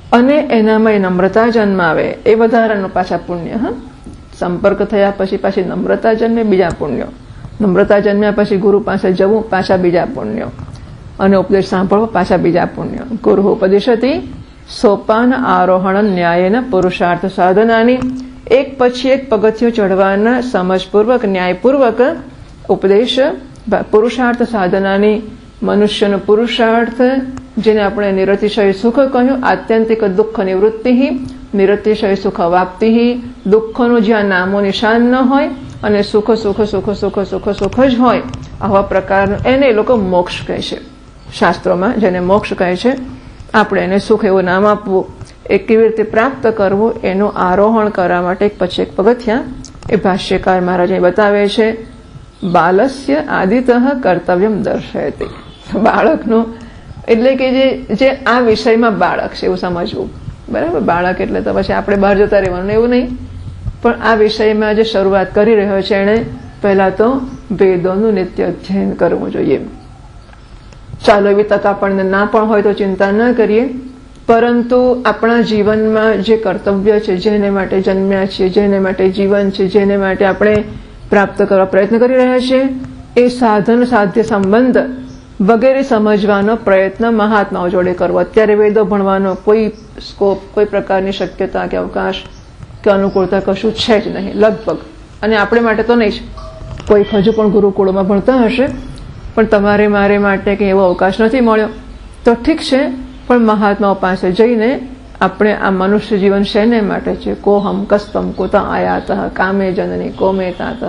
અને એનામાં નમ્રતા જન્માવે એ વધારાનું પાછા પુણ્ય. હા, સંપર્ક થયા પછી પાછી નમ્રતા જન્મે, બીજા પુણ્યો. નમ્રતા જન્મ્યા પછી ગુરુ પાસે જવું, પાછા બીજા પુણ્યો. અને ઉપદેશ સાંભળવો, પાછા બીજા પુણ્યો. ગુરુ ઉપદેશતી સોપાન આરોહણ ન્યાયના પુરુષાર્થ સાધનાની, એક પછી એક પગથિયું ચઢવાના સમજપૂર્વક ન્યાયપૂર્વક ઉપદેશ પુરુષાર્થ સાધનાની. મનુષ્યનો પુરુષાર્થ જેને આપણે નિરતિશય સુખ કહ્યું, આત્યંતિક દુઃખ નિવૃત્તિ, નિરતિશય સુખ વાપ્તિ, દુઃખનું જ્યાં નામો નિશાન ન હોય અને સુખ સુખ સુખ સુખ સુખ સુખ જ હોય, આવા પ્રકારનું એને એ લોકો મોક્ષ કહે છે શાસ્ત્રોમાં, જેને મોક્ષ કહે છે. આપણે એને સુખ એવું નામ આપવું, એ કેવી રીતે પ્રાપ્ત કરવું એનું આરોહણ કરવા માટે એક પછી એક પગથિયાં એ ભાષ્યકાર મહારાજ બતાવે છે. બાલસ્ય આદિતઃ કર્તવ્યમ દર્શયતિ. બાળકનું એટલે કે જે જે આ વિષયમાં બાળક છે એવું સમજવું, બરાબર. બાળક એટલે તો પછી આપણે બહાર જતા રહેવાનું એવું નહીં, પણ આ વિષયમાં જે શરૂઆત કરી રહ્યો છે એણે પહેલા તો વેદોનું નિત્ય અધ્યયન કરવું જોઈએ. ચાલો એવી તક આપણને ના પણ હોય તો ચિંતા ન કરીએ, પરંતુ આપણા જીવનમાં જે કર્તવ્ય છે, જેને માટે જન્મ્યા છીએ, જેને માટે જીવન છે, જેને માટે આપણે પ્રાપ્ત કરવા પ્રયત્ન કરી રહ્યા છીએ, એ સાધન સાધ્ય સંબંધ વગેરે સમજવાનો પ્રયત્ન મહાત્માઓ જોડે કરવો. અત્યારે વેદો ભણવાનો કોઈ સ્કોપ, કોઈ પ્રકારની શક્યતા કે અવકાશ કે અનુકૂળતા કશું છે જ નહીં લગભગ. અને આપણે માટે તો નહીં જ, કોઈ હજુ પણ ગુરુકુળમાં ભણતા હશે, પણ તમારે મારે માટે કંઈ એવો અવકાશ નથી મળ્યો તો ઠીક છે, પણ મહાત્માઓ પાસે જઈને આપણે આ મનુષ્ય જીવન શેને માટે છે, કોહમ કસ્તમ કુતા આયાત કામે જનની કોમે તાત,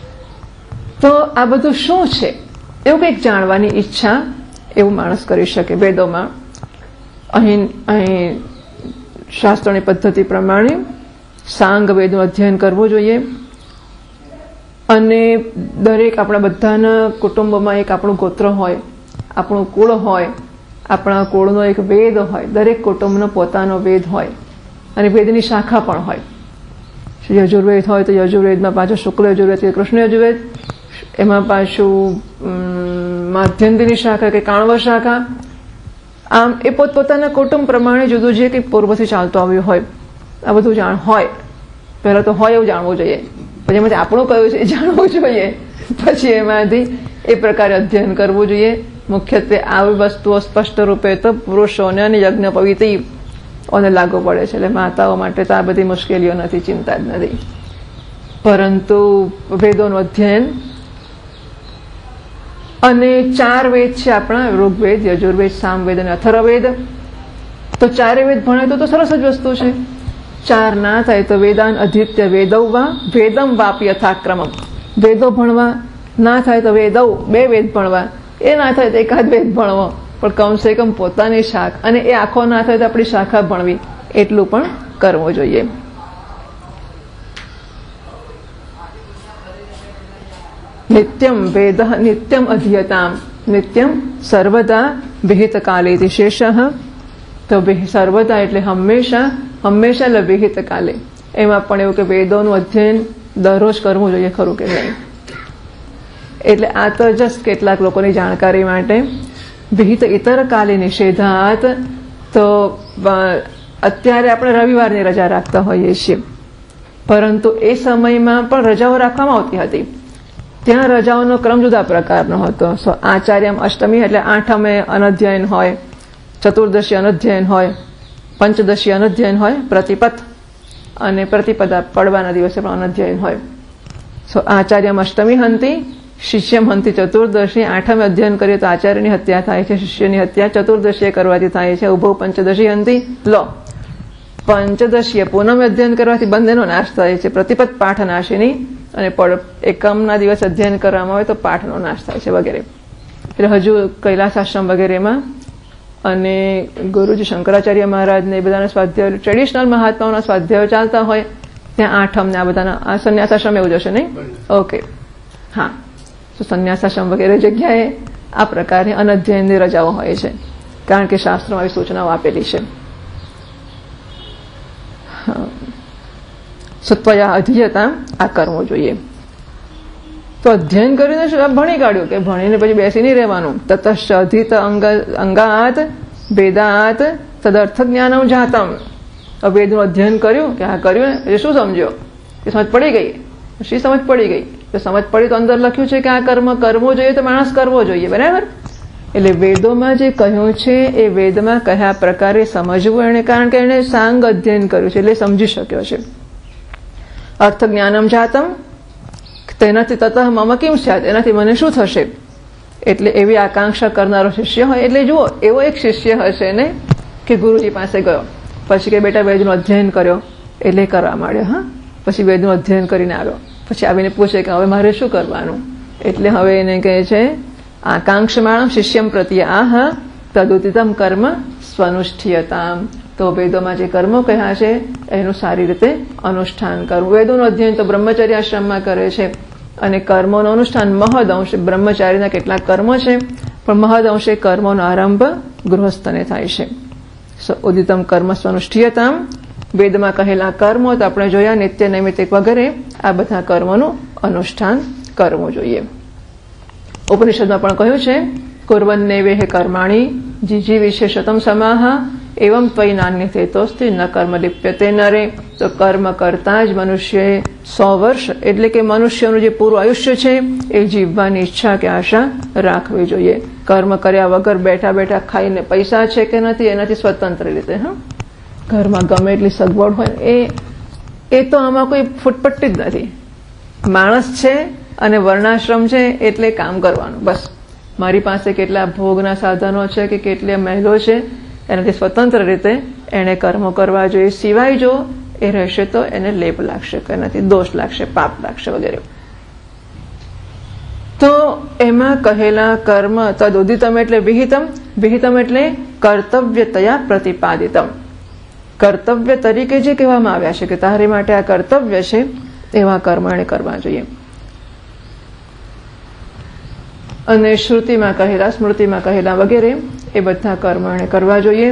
તો આ બધું શું છે એવું કંઈક જાણવાની ઈચ્છા એવું માણસ કરી શકે. વેદોમાં અહીં અહીં શાસ્ત્રોની પદ્ધતિ પ્રમાણે સાંગ વેદનું અધ્યયન કરવું જોઈએ. અને દરેક આપણા બધાના કુટુંબમાં એક આપણું ગોત્ર હોય, આપણું કુળ હોય, આપણા કુળનો એક વેદ હોય. દરેક કુટુંબનો પોતાનો વેદ હોય અને વેદની શાખા પણ હોય. યજુર્વેદ હોય તો યજુર્વેદમાં પાછું શુક્લ યજુર્વેદ કે કૃષ્ણ યજુર્વેદ, એમાં પાછું માધ્યંતીની શાખા કે કાણવ શાખા. આમ એ પોતપોતાના કુટુંબ પ્રમાણે જુદું જે કંઈ પૂર્વથી ચાલતું આવ્યું હોય, આ બધું જાણ હોય. પહેલાં તો હોય એવું જાણવું જોઈએ, પછી એમાંથી આપણું કયું છે એ જાણવું જોઈએ, પછી એમાંથી એ પ્રકારે અધ્યયન કરવું જોઈએ. મુખ્યત્વે આવી વસ્તુઓ સ્પષ્ટ રૂપે તો પુરુષોને અને યજ્ઞ પવિત્રીઓને લાગુ પડે છે, એટલે માતાઓ માટે તો આ બધી મુશ્કેલીઓ નથી, ચિંતા જ નથી. પરંતુ વેદોનું અધ્યયન, અને ચાર વેદ છે આપણા, ઋગ્વેદ, યજુર્વેદ, સામવેદ અને અથર્વવેદ. તો ચારે વેદ ભણે તો તો સરસ જ વસ્તુ છે. ચાર ના થાય તો વેદાન અધિત્ય વેદૌવા વેદમ વાપી યથાક્રમમ. વેદો ભણવા ના થાય તો વેદૌ બે વેદ ભણવા, એ ના થાય તો એકાદ વેદ ભણવો, પણ કમસે કમ પોતાની શાખા, અને એ આખો ના થાય તો આપણી શાખા ભણવી, એટલું પણ કરવું જોઈએ. નિત્યમ વેદ નિત્યમ અધ્યતામ નિત્યમ સર્વદા વિહિત કાલેથી શેષ. તો સર્વદા એટલે હંમેશા, હંમેશા એટલે વિહિત કાલે. એમાં પણ એવું કે વેદોનું અધ્યયન દરરોજ કરવું જોઈએ, ખરું કે નહીં? એટલે આ તો જસ્ટ કેટલાક લોકોની જાણકારી માટે. વિહિત ઇતર કાલે નિષેધાત, તો અત્યારે આપણે રવિવારની રજા રાખતા હોઈએ છીએ, પરંતુ એ સમયમાં પણ રજાઓ રાખવામાં આવતી હતી. ત્યાં રજાઓનો ક્રમ જુદા પ્રકારનો હતો. આચાર્યમ અષ્ટમી એટલે આઠમે અનધ્યયન હોય, ચતુર્દશી અનધ્યયન હોય, પંચદશી અનધ્યયન હોય, પ્રતિપદ અને પ્રતિપદા પડવાના દિવસે પણ અનધ્યયન હોય. સો આચાર્યમ અષ્ટમી હંતી શિષ્યમ હંતી ચતુર્દશી. આઠમે અધ્યયન કરીએ તો આચાર્યની હત્યા થાય છે, શિષ્યની હત્યા ચતુર્દશીએ કરવાથી થાય છે. ઉભો પંચદશી હંતી લો, પંચદશીએ પૂનમે અધ્યયન કરવાથી બંનેનો નાશ થાય છે. પ્રતિપદ પાઠ નાશીની, અને એકમના દિવસ અધ્યયન કરવામાં આવે તો પાઠનો નાશ થાય છે વગેરે. એટલે હજુ કૈલાસ આશ્રમ વગેરેમાં અને ગુરુજી શંકરાચાર્ય મહારાજને એ બધાના સ્વાધ્યાય, ટ્રેડિશનલ મહાત્માઓના સ્વાધ્યાયો ચાલતા હોય, ત્યાં આઠમને આ બધાના, આ સંન્યાસાશ્રમ એવું જશે નહીં? ઓકે, હા. તો સંન્યાસાશ્રમ વગેરે જગ્યાએ આ પ્રકારે અનધ્યયનની રજાઓ હોય છે, કારણ કે શાસ્ત્રોમાં આવી સૂચનાઓ આપેલી છે. સત્વયા અધીયતા આ કરવું જોઈએ. તો અધ્યયન કરીને શું ભણી કાઢ્યું કે ભણીને પછી બેસી નહીં રહેવાનું. તતશ્ચ અધિત અંગ અંગાત વેદાત તદર્થ જ્ઞાનમ જાતમ. વેદનું અધ્યયન કર્યું કે આ કર્યું ને એ શું સમજ્યો કે સમજ પડી ગઈ. શી સમજ પડી ગઈ તો સમજ પડી તો અંદર લખ્યું છે કે આ કર્મ કરવો જોઈએ તો માણસ કરવો જોઈએ, બરાબર. એટલે વેદોમાં જે કહ્યું છે એ વેદમાં કયા પ્રકારે સમજવું એને, કારણ કે એને સાંગ અધ્યયન કર્યું છે એટલે સમજી શક્યો છે. અર્થ જ્ઞાનમ જાતમ, તેનાથી તતઃ મમ કિમ સ્યાત, એનાથી મને શું થશે. એટલે એવી આકાંક્ષા કરનારો શિષ્ય હોય. એટલે જુઓ, એવો એક શિષ્ય હશે ને કે ગુરુજી પાસે ગયો, પછી કે બેટા વેદનું અધ્યયન કર્યો એટલે કરવા માંડ્યો. હા, પછી વેદનું અધ્યયન કરીને આવ્યો, પછી આવીને પૂછે કે હવે મારે શું કરવાનું. એટલે હવે એને કહે છે આકાંક્ષમાણમ શિષ્યમ પ્રત્યે આહ તદુદિતમ કર્મ સ્વનુષ્ઠીયતામ. તો વેદોમાં જે કર્મો કહ્યા છે એનું સારી રીતે અનુષ્ઠાન કરવું. વેદોનું અધ્યયન તો બ્રહ્મચર્ય આશ્રમમાં કરે છે અને કર્મોનું અનુષ્ઠાન મહદઅંશે બ્રહ્મચારીના કેટલાક કર્મો છે, પણ મહદઅંશે કર્મોનો આરંભ ગૃહસ્થને થાય છે. ઉદિતમ કર્મ સ્વનુષ્ઠીયતામ. વેદમાં કહેલા કર્મો તો આપણે જોયા નિત્ય નૈમિત્તિક વગેરે આ બધા કર્મોનું અનુષ્ઠાન કરવું જોઈએ. ઉપનિષદમાં પણ કહ્યું છે કુર્વન્નેવેહ કર્માણી જીજી વિશેષતમ સમાહ એવમ ત્વયી નાન્યથેતોસ્તિ ન કર્મ લિપ્યતે નરે. તો કર્મ કરતા જ મનુષ્યએ સો વર્ષ એટલે કે મનુષ્યનું જે પૂરું આયુષ્ય છે એ જીવવાની ઈચ્છા કે આશા રાખવી જોઈએ. કર્મ કર્યા વગર બેઠા બેઠા ખાઈને પૈસા છે કે નથી એનાથી સ્વતંત્ર રીતે, હા, ઘરમાં ગમે એટલી સગવડ હોય એ એ તો આમાં કોઈ ફૂટપટ્ટી જ નથી. માણસ છે અને વર્ણાશ્રમ છે એટલે કામ કરવાનું બસ. મારી પાસે કેટલા ભોગના સાધનો છે કે કેટલી મહેલો છે એનાથી સ્વતંત્ર રીતે એને કર્મો કરવા જોઈએ. સિવાય જો એ રહેશે તો એને લેપ લાગશે, એનાથી દોષ લાગશે, પાપ લાગશે વગેરે. તો એમાં કહેલા કર્મ તદુદિતમ એટલે વિહિતમ. વિહિતમ એટલે કર્તવ્યતયા પ્રતિપાદિતમ. કર્તવ્ય તરીકે જે કહેવામાં આવ્યા છે કે તારી માટે આ કર્તવ્ય છે એવા કર્મ એને કરવા જોઈએ. અને શ્રુતિમાં કહેલા, સ્મૃતિમાં કહેલા વગેરે એ બધા કર્મ એને કરવા જોઈએ.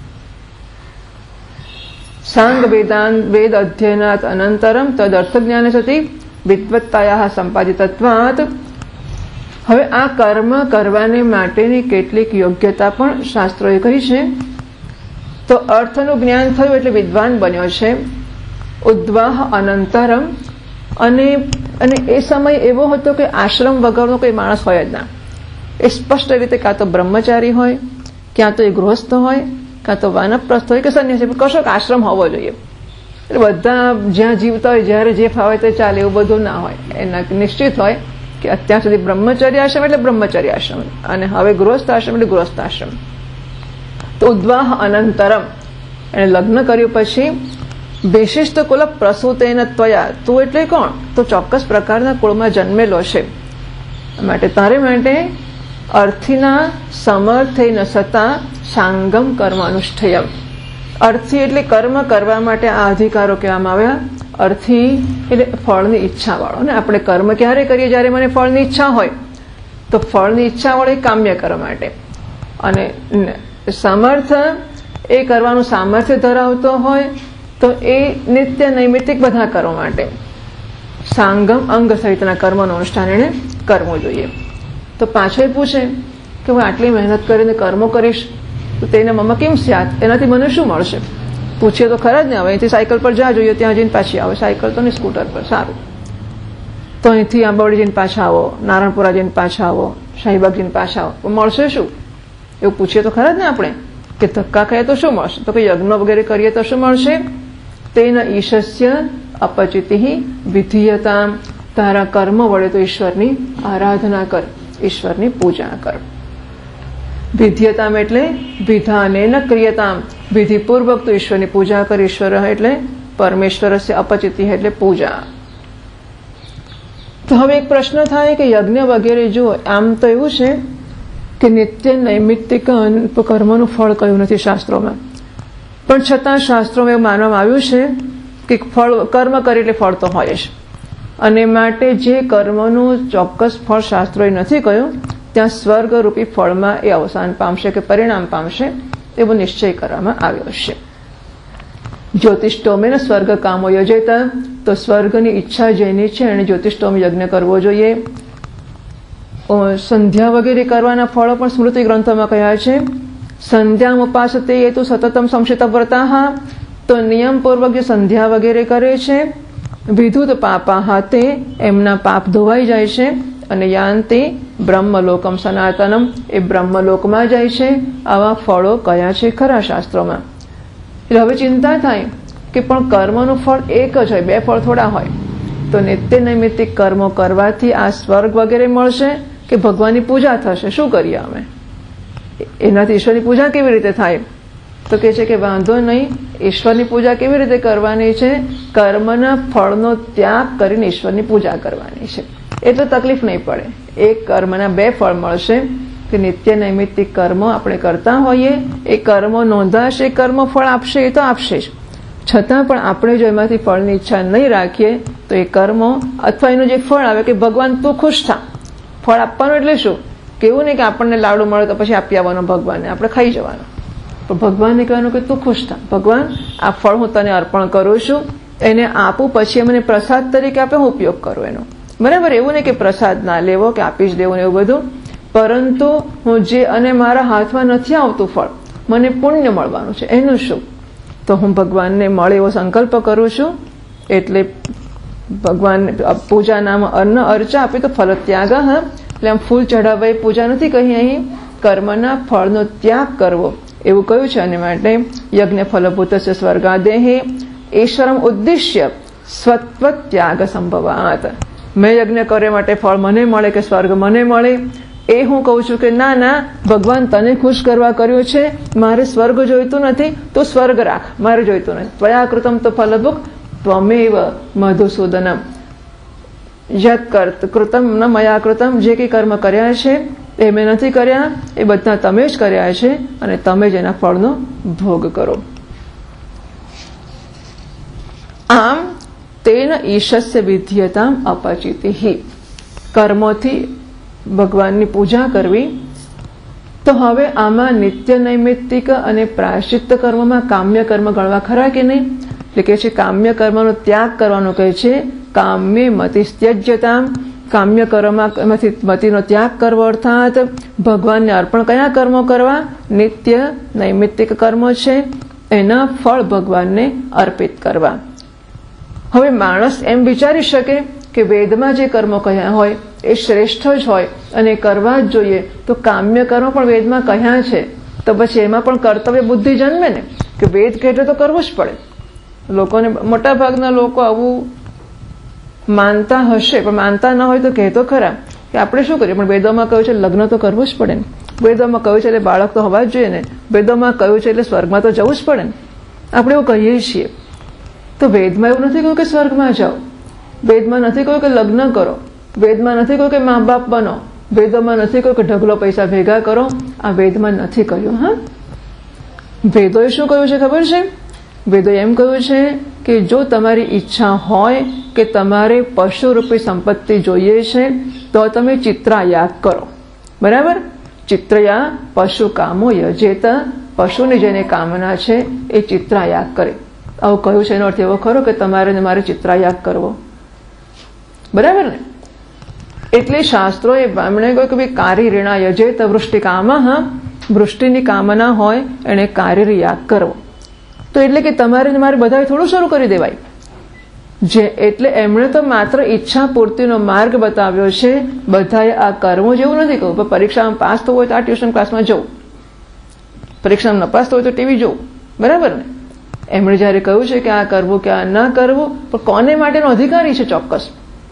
સાંગ વેદાંત વેદ અધ્યયનાત અનંતરમ તદ અર્થ જ્ઞાન સતી વિદ્વત્તાયા સંપાદિતત્વાત. હવે આ કર્મ કરવાને માટેની કેટલીક યોગ્યતા પણ શાસ્ત્રોએ કહી છે. તો અર્થનું જ્ઞાન થયું એટલે વિદ્વાન બન્યો છે. ઉદ્વાહ અનંતરમ. અને અને એ સમય એવો હતો કે આશ્રમ વગરનો કોઈ માણસ હોય જ ના. એ સ્પષ્ટ રીતે કાં તો બ્રહ્મચારી હોય, ક્યાં તો એ ગૃહસ્થ હોય, કાં તો વાનપ્રસ્થ હોય કે સંન્યાસી, કશો આશ્રમ હોવો જોઈએ. એટલે બધા જ્યાં જીવતા હોય જ્યારે જે ફાવે તે ચાલે એવું બધું ના હોય. એના નિશ્ચિત હોય કે અત્યાર સુધી બ્રહ્મચર્ય આશ્રમ એટલે બ્રહ્મચર્ય આશ્રમ અને હવે ગૃહસ્થ આશ્રમ એટલે ગૃહસ્થ આશ્રમ. તો ઉદ્વાહ અનંતરમ એને લગ્ન કર્યું પછી વિશિષ્ટ કુલ પ્રસૂતેન ત્વયા. તું એટલે કોણ? તો ચોક્કસ પ્રકારના કુળમાં જન્મેલો છે માટે તારે માટે અર્થીના સમર્થેન સતા સાંગમ કર્મ અનુષ્ઠેયમ. અર્થી એટલે કર્મ કરવા માટે આ અધિકારો કહેવામાં આવ્યા. અર્થી એટલે ફળની ઈચ્છા વાળો. ને આપણે કર્મ ક્યારે કરીએ? જ્યારે મને ફળની ઈચ્છા હોય. તો ફળની ઈચ્છા વાળો એ કામ્ય કરવા માટે, અને સમર્થ એ કરવાનું સામર્થ્ય ધરાવતો હોય તો એ નિત્ય નૈમિત્તિક બધા કર્મો માટે સાંગમ અંગ સહિતના કર્મનું અનુષ્ઠાન એને કરવું જોઈએ. તો પાછો એ પૂછે કે હું આટલી મહેનત કરીને કર્મો કરીશ તો તેને મમ કેમ સ્યાત, એનાથી મને શું મળશે? પૂછીએ તો ખરા જ ને. હવે અહીંથી સાયકલ પર જા જોઈએ ત્યાં જઈને પાછી આવે, સાયકલ તો નહીં સ્કૂટર પર, સારું. તો અહીંથી આંબાવડી જઈને પાછા આવો, નારણપુરા જઈને પાછા આવો, શાહીબાગ જઈને પાછા આવો, મળશે શું? એવું પૂછીએ તો ખરા જ ને આપણે કે ધક્કા ખાઈએ તો શું મળશે? તો કે યજ્ઞ વગેરે કરીએ તો શું મળશે? તેન ઈશસ્ય અપચિતિ વિધીયતા. તારા કર્મ વડે તો ઈશ્વરની આરાધના કર, ઈશ્વરની પૂજા કર. વિધ્યતામ એટલે વિધાનેન ક્રિયતામ. વિધિપૂર્વક તો ઈશ્વરની પૂજા કર. ઈશ્વર એટલે પરમેશ્વરસ્ય અપચિતિ એટલે પૂજા. તો હવે એક પ્રશ્ન થાય કે યજ્ઞ વગેરે જો આમ તો એવું છે કે નિત્ય નૈમિત્તિક કર્મનું ફળ કયું નથી શાસ્ત્રોમાં, પણ છતાં શાસ્ત્રોમાં એવું માનવામાં આવ્યું છે કે ફળ કર્મ કરે એટલે ફળ તો હોય જ. અને માટે જે કર્મનું ચોક્કસ ફળ શાસ્ત્રોએ નથી કહ્યું ત્યાં સ્વર્ગરૂપી ફળમાં એ અવસાન પામશે કે પરિણામ પામશે એવો નિશ્ચય કરવામાં આવ્યો છે. જ્યોતિષ્ટોમેન સ્વર્ગ કામો યોજેતા. તો સ્વર્ગની ઈચ્છા જેની છે એને જ્યોતિષ્ટોમ યજ્ઞ કરવો જોઈએ. સંધ્યા વગેરે કરવાના ફળો પણ સ્મૃતિ ગ્રંથોમાં કહ્યા છે સંધ્યામ ઉપાસતે એ તો સતતમ સંશિતવ્રતાઃ, તો નિયમપૂર્વક જે સંધ્યા વગેરે કરે છે, વિધુત પાપાહ, તે એમના પાપ ધોવાઈ જાય છે, અને યાંતિ બ્રહ્મલોકમ સનાતનમ, એ બ્રહ્મલોકમાં જાય છે. આવા ફળો કયા છે ખરા શાસ્ત્રોમાં. એટલે હવે ચિંતા થાય કે પણ કર્મનું ફળ એક જ હોય, બે ફળ થોડા હોય. તો નિત્ય નૈમિત્તિક કર્મો કરવાથી આ સ્વર્ગ વગેરે મળશે કે ભગવાનની પૂજા થશે? શું કરીએ અમે? એનાથી ઈશ્વરની પૂજા કેવી રીતે થાય? તો કહે છે કે વાંધો નહીં, ઈશ્વરની પૂજા કેવી રીતે કરવાની છે? કર્મના ફળનો ત્યાગ કરીને ઈશ્વરની પૂજા કરવાની છે. એટલે તકલીફ નહીં પડે. એક કર્મના બે ફળ મળશે કે નિત્ય નૈમિત્તિક કર્મો આપણે કરતા હોઈએ, એ કર્મો નોંધાશે, કર્મ ફળ આપશે, એ તો આપશે જ. છતાં પણ આપણે જો એમાંથી ફળની ઈચ્છા નહીં રાખીએ તો એ કર્મો અથવા એનું જે ફળ આવે કે ભગવાન તું ખુશ થા. ફળ આપવાનું એટલે શું? કેવું નહીં કે આપણને લાડુ મળે તો પછી આપી આવવાનો ભગવાનને, આપણે ખાઈ જવાનો. પણ ભગવાનને કહેવાનું કે તું ખુશ થા. ભગવાન, આ ફળ હું તને અર્પણ કરું છું, એને આપું, પછી મને પ્રસાદ તરીકે આપે, હું ઉપયોગ કરું એનો. બરાબર? એવું નહીં કે પ્રસાદ ના લેવો કે આપી જ દેવું ને એવું બધું, પરંતુ હું જે અને મારા હાથમાં નથી આવતું ફળ, મને પુણ્ય મળવાનું છે, એનું શું? તો હું ભગવાનને મળે એવો સંકલ્પ કરું છું. એટલે ભગવાન પૂજા નામ અન્ન અર્ચા આપે તો ફલ ત્યાગ. હા, એટલે આમ ફૂલ ચઢાવવા એ પૂજા નથી કહી, અહીં કર્મના ફળનો ત્યાગ કરવો એવું કહ્યું છે. અને માટે યજ્ઞ ફલભૂત સ્વર્ગાદેહે ઈશ્વરમ ઉદ્દેશ્ય સ્વત્વ ત્યાગ સંભવાત. મેં યજ્ઞ કર્યા માટે ફળ મને મળે કે સ્વર્ગ મને મળે, એ હું કહું છું કે ના ના, ભગવાન તને ખુશ કરવા કર્યું છે, મારે સ્વર્ગ જોઈતું નથી, તો સ્વર્ગ રાખ, મારે જોઈતું નથી. ત્વયા કૃતમ તો ફલભુક ત્વમેવ મધુસૂદનમ, યત કૃતમ ન મયા કૃતમ, જે કંઈ કર્મ કર્યા છે એ મેં નથી કર્યા, એ બધા તમે જ કર્યા છે, અને તમે જ એના ફળનો ભોગ કરો. આમ તેન ઈશસ્ય વિધ્યતામ અપચિતિઃ, કર્મોથી ભગવાનની પૂજા કરવી. તો હવે આમાં નિત્ય નૈમિત્તિક અને પ્રાયશ્ચિત્ત કર્મમાં કામ્ય કર્મ ગણવા ખરા કે નહીં? એટલે કે છે કામ્ય કર્મનો ત્યાગ કરવાનો કહે છે. કામ્ય મતિ ત્યજ્યતામ, કામ્ય કર્મમાંથી મતિનો ત્યાગ કરવો, અર્થાત ભગવાનને અર્પણ કયા કર્મો કરવા? નિત્ય નૈમિત્તિક કર્મો છે, એના ફળ ભગવાનને અર્પિત કરવા. હવે માણસ એમ વિચારી શકે કે વેદમાં જે કર્મો કહ્યા હોય એ શ્રેષ્ઠ જ હોય અને કરવા જ જોઈએ, તો કામ્ય કર્મ પણ વેદમાં કહ્યા છે, તો પછી એમાં પણ કર્તવ્ય બુદ્ધિ જન્મે ને, કે વેદ કહેતો તો કરવું જ પડે. લોકોને, મોટા ભાગના લોકો આવું માનતા હશે, પણ માનતા ન હોય તો કહેતો ખરા કે આપણે શું કરીએ, પણ વેદોમાં કહ્યું છે લગ્ન તો કરવું જ પડે ને, વેદોમાં કહ્યું છે એટલે બાળક તો હોવા જ જોઈએ ને, વેદોમાં કહ્યું છે એટલે સ્વર્ગમાં તો જવું જ પડે ને, આપણે એવું કહીએ છીએ. તો વેદમાં એવું નથી કહ્યું કે સ્વર્ગમાં જાઓ, વેદમાં નથી કહ્યું કે લગ્ન કરો, વેદમાં નથી કહ્યું કે મા બાપ બનો, વેદોમાં નથી કહ્યું કે ઢગલો પૈસા ભેગા કરો, આ વેદમાં નથી કહ્યું. હા, વેદોએ શું કહ્યું છે ખબર છે? વેદોએ એમ કહ્યું છે કે જો તમારી ઈચ્છા હોય કે તમારે પશુરૂપી સંપત્તિ જોઈએ છે તો તમે ચિત્રાયાગ કરો. બરાબર? ચિત્રયા પશુ કામો યજેત, પશુની જેને કામના છે એ ચિત્રાયાગ કરે. આવું કહ્યું છે, એનો અર્થ એવો ખરો કે તમારે ને મારે ચિત્રાયાગ કરવો. બરાબર ને? એટલે શાસ્ત્રોએ એમણે કહ્યું કે ભાઈ કાર્ય ઋણા યજેત વૃષ્ટિ કામઃ, વૃષ્ટિની કામના હોય એને કાર્ય યાગ કરવો. તો એટલે કે તમારે ને મારે બધાએ થોડું શરૂ કરી દેવાય જે, એટલે એમણે તો માત્ર ઈચ્છા પૂર્તિનો માર્ગ બતાવ્યો છે. બધાએ આ કરવું જેવું નથી કહ્યું. પરીક્ષામાં પાસ થવું હોય તો આ ટ્યુશન ક્લાસમાં જવું, પરીક્ષામાં નપાસ થવું હોય તો ટીવી જોવું. બરાબર ને? એમણે જયારે કહ્યું છે કે આ કરવું કે આ ન કરવું, પણ કોને માટેનો અધિકારી છે ચોક્કસ.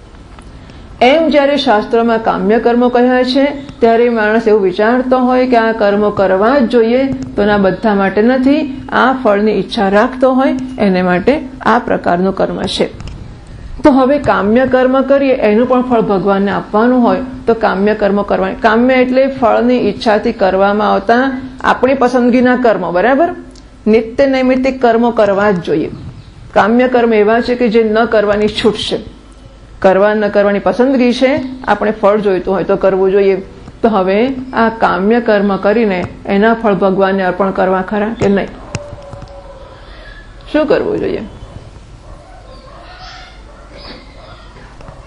એમ જયારે શાસ્ત્રોમાં કામ્ય કર્મો કહ્યા છે ત્યારે માણસ એવું વિચારતો હોય કે આ કર્મો કરવા જ જોઈએ, તો ના, બધા માટે નથી. આ ફળની ઈચ્છા રાખતો હોય એને માટે આ પ્રકારનું કર્મ છે. તો હવે કામ્ય કર્મ કરીએ એનું પણ ફળ ભગવાનને આપવાનું હોય તો કામ્ય કર્મ કરવા. કામ્ય એટલે ફળની ઈચ્છાથી કરવામાં આવતા આપણી પસંદગીના કર્મો. બરાબર? નિત્ય નૈમિત્તિક કર્મો કરવા જ જોઈએ. કામ્ય કર્મ એવા છે કે જે ન કરવાની છૂટ છે, કરવા ન કરવાની પસંદગી છે, આપણે ફળ જોઈતું હોય તો કરવું જોઈએ. તો હવે આ કામ્ય કર્મ કરીને એના ફળ ભગવાનને અર્પણ કરવા ખરા કે નહીં? શું કરવું જોઈએ?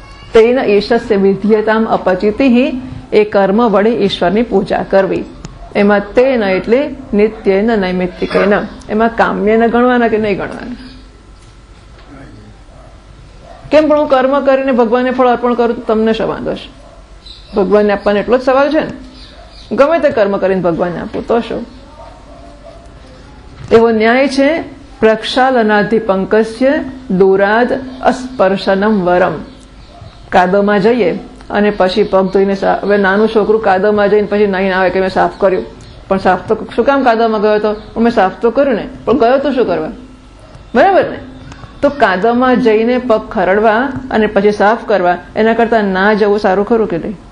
તેના ઈશસ્ય વિધ્યતામ અપચિતિઃ, એ કર્મ વડે ઈશ્વરની પૂજા કરવી. એમાં તે ન એટલે નિત્ય ન નૈમિત્તિક ન, એમાં કામ્યને ગણવાના કે નહીં ગણવાના? કેમ પણ હું કર્મ કરીને ભગવાનને ફળ અર્પણ કરું તો તમને શું વાંધો છે? ભગવાનને આપવાનો એટલો જ સવાલ છે ને. ગમે તે કર્મ કરીને ભગવાનને આપવું તો શું? એવો ન્યાય છે પ્રક્ષાલનાધિ પંકસ્ય દુરાદ અસ્પર્શનમ વરમ. કાદવમાં જઈએ અને પછી પગ ધોઈને, હવે નાનું છોકરું કાદવમાં જઈને પછી નહીં આવે કે મેં સાફ કર્યું, પણ સાફ તો શું કામ કાદવમાં ગયો હતો? મેં સાફ તો કર્યું ને, પણ ગયો તો શું કરવા? બરાબર ને? તો કાદવમાં જઈને પગ ખરડવા અને પછી સાફ કરવા એના કરતા ના જવું સારું ખરું કે નહીં?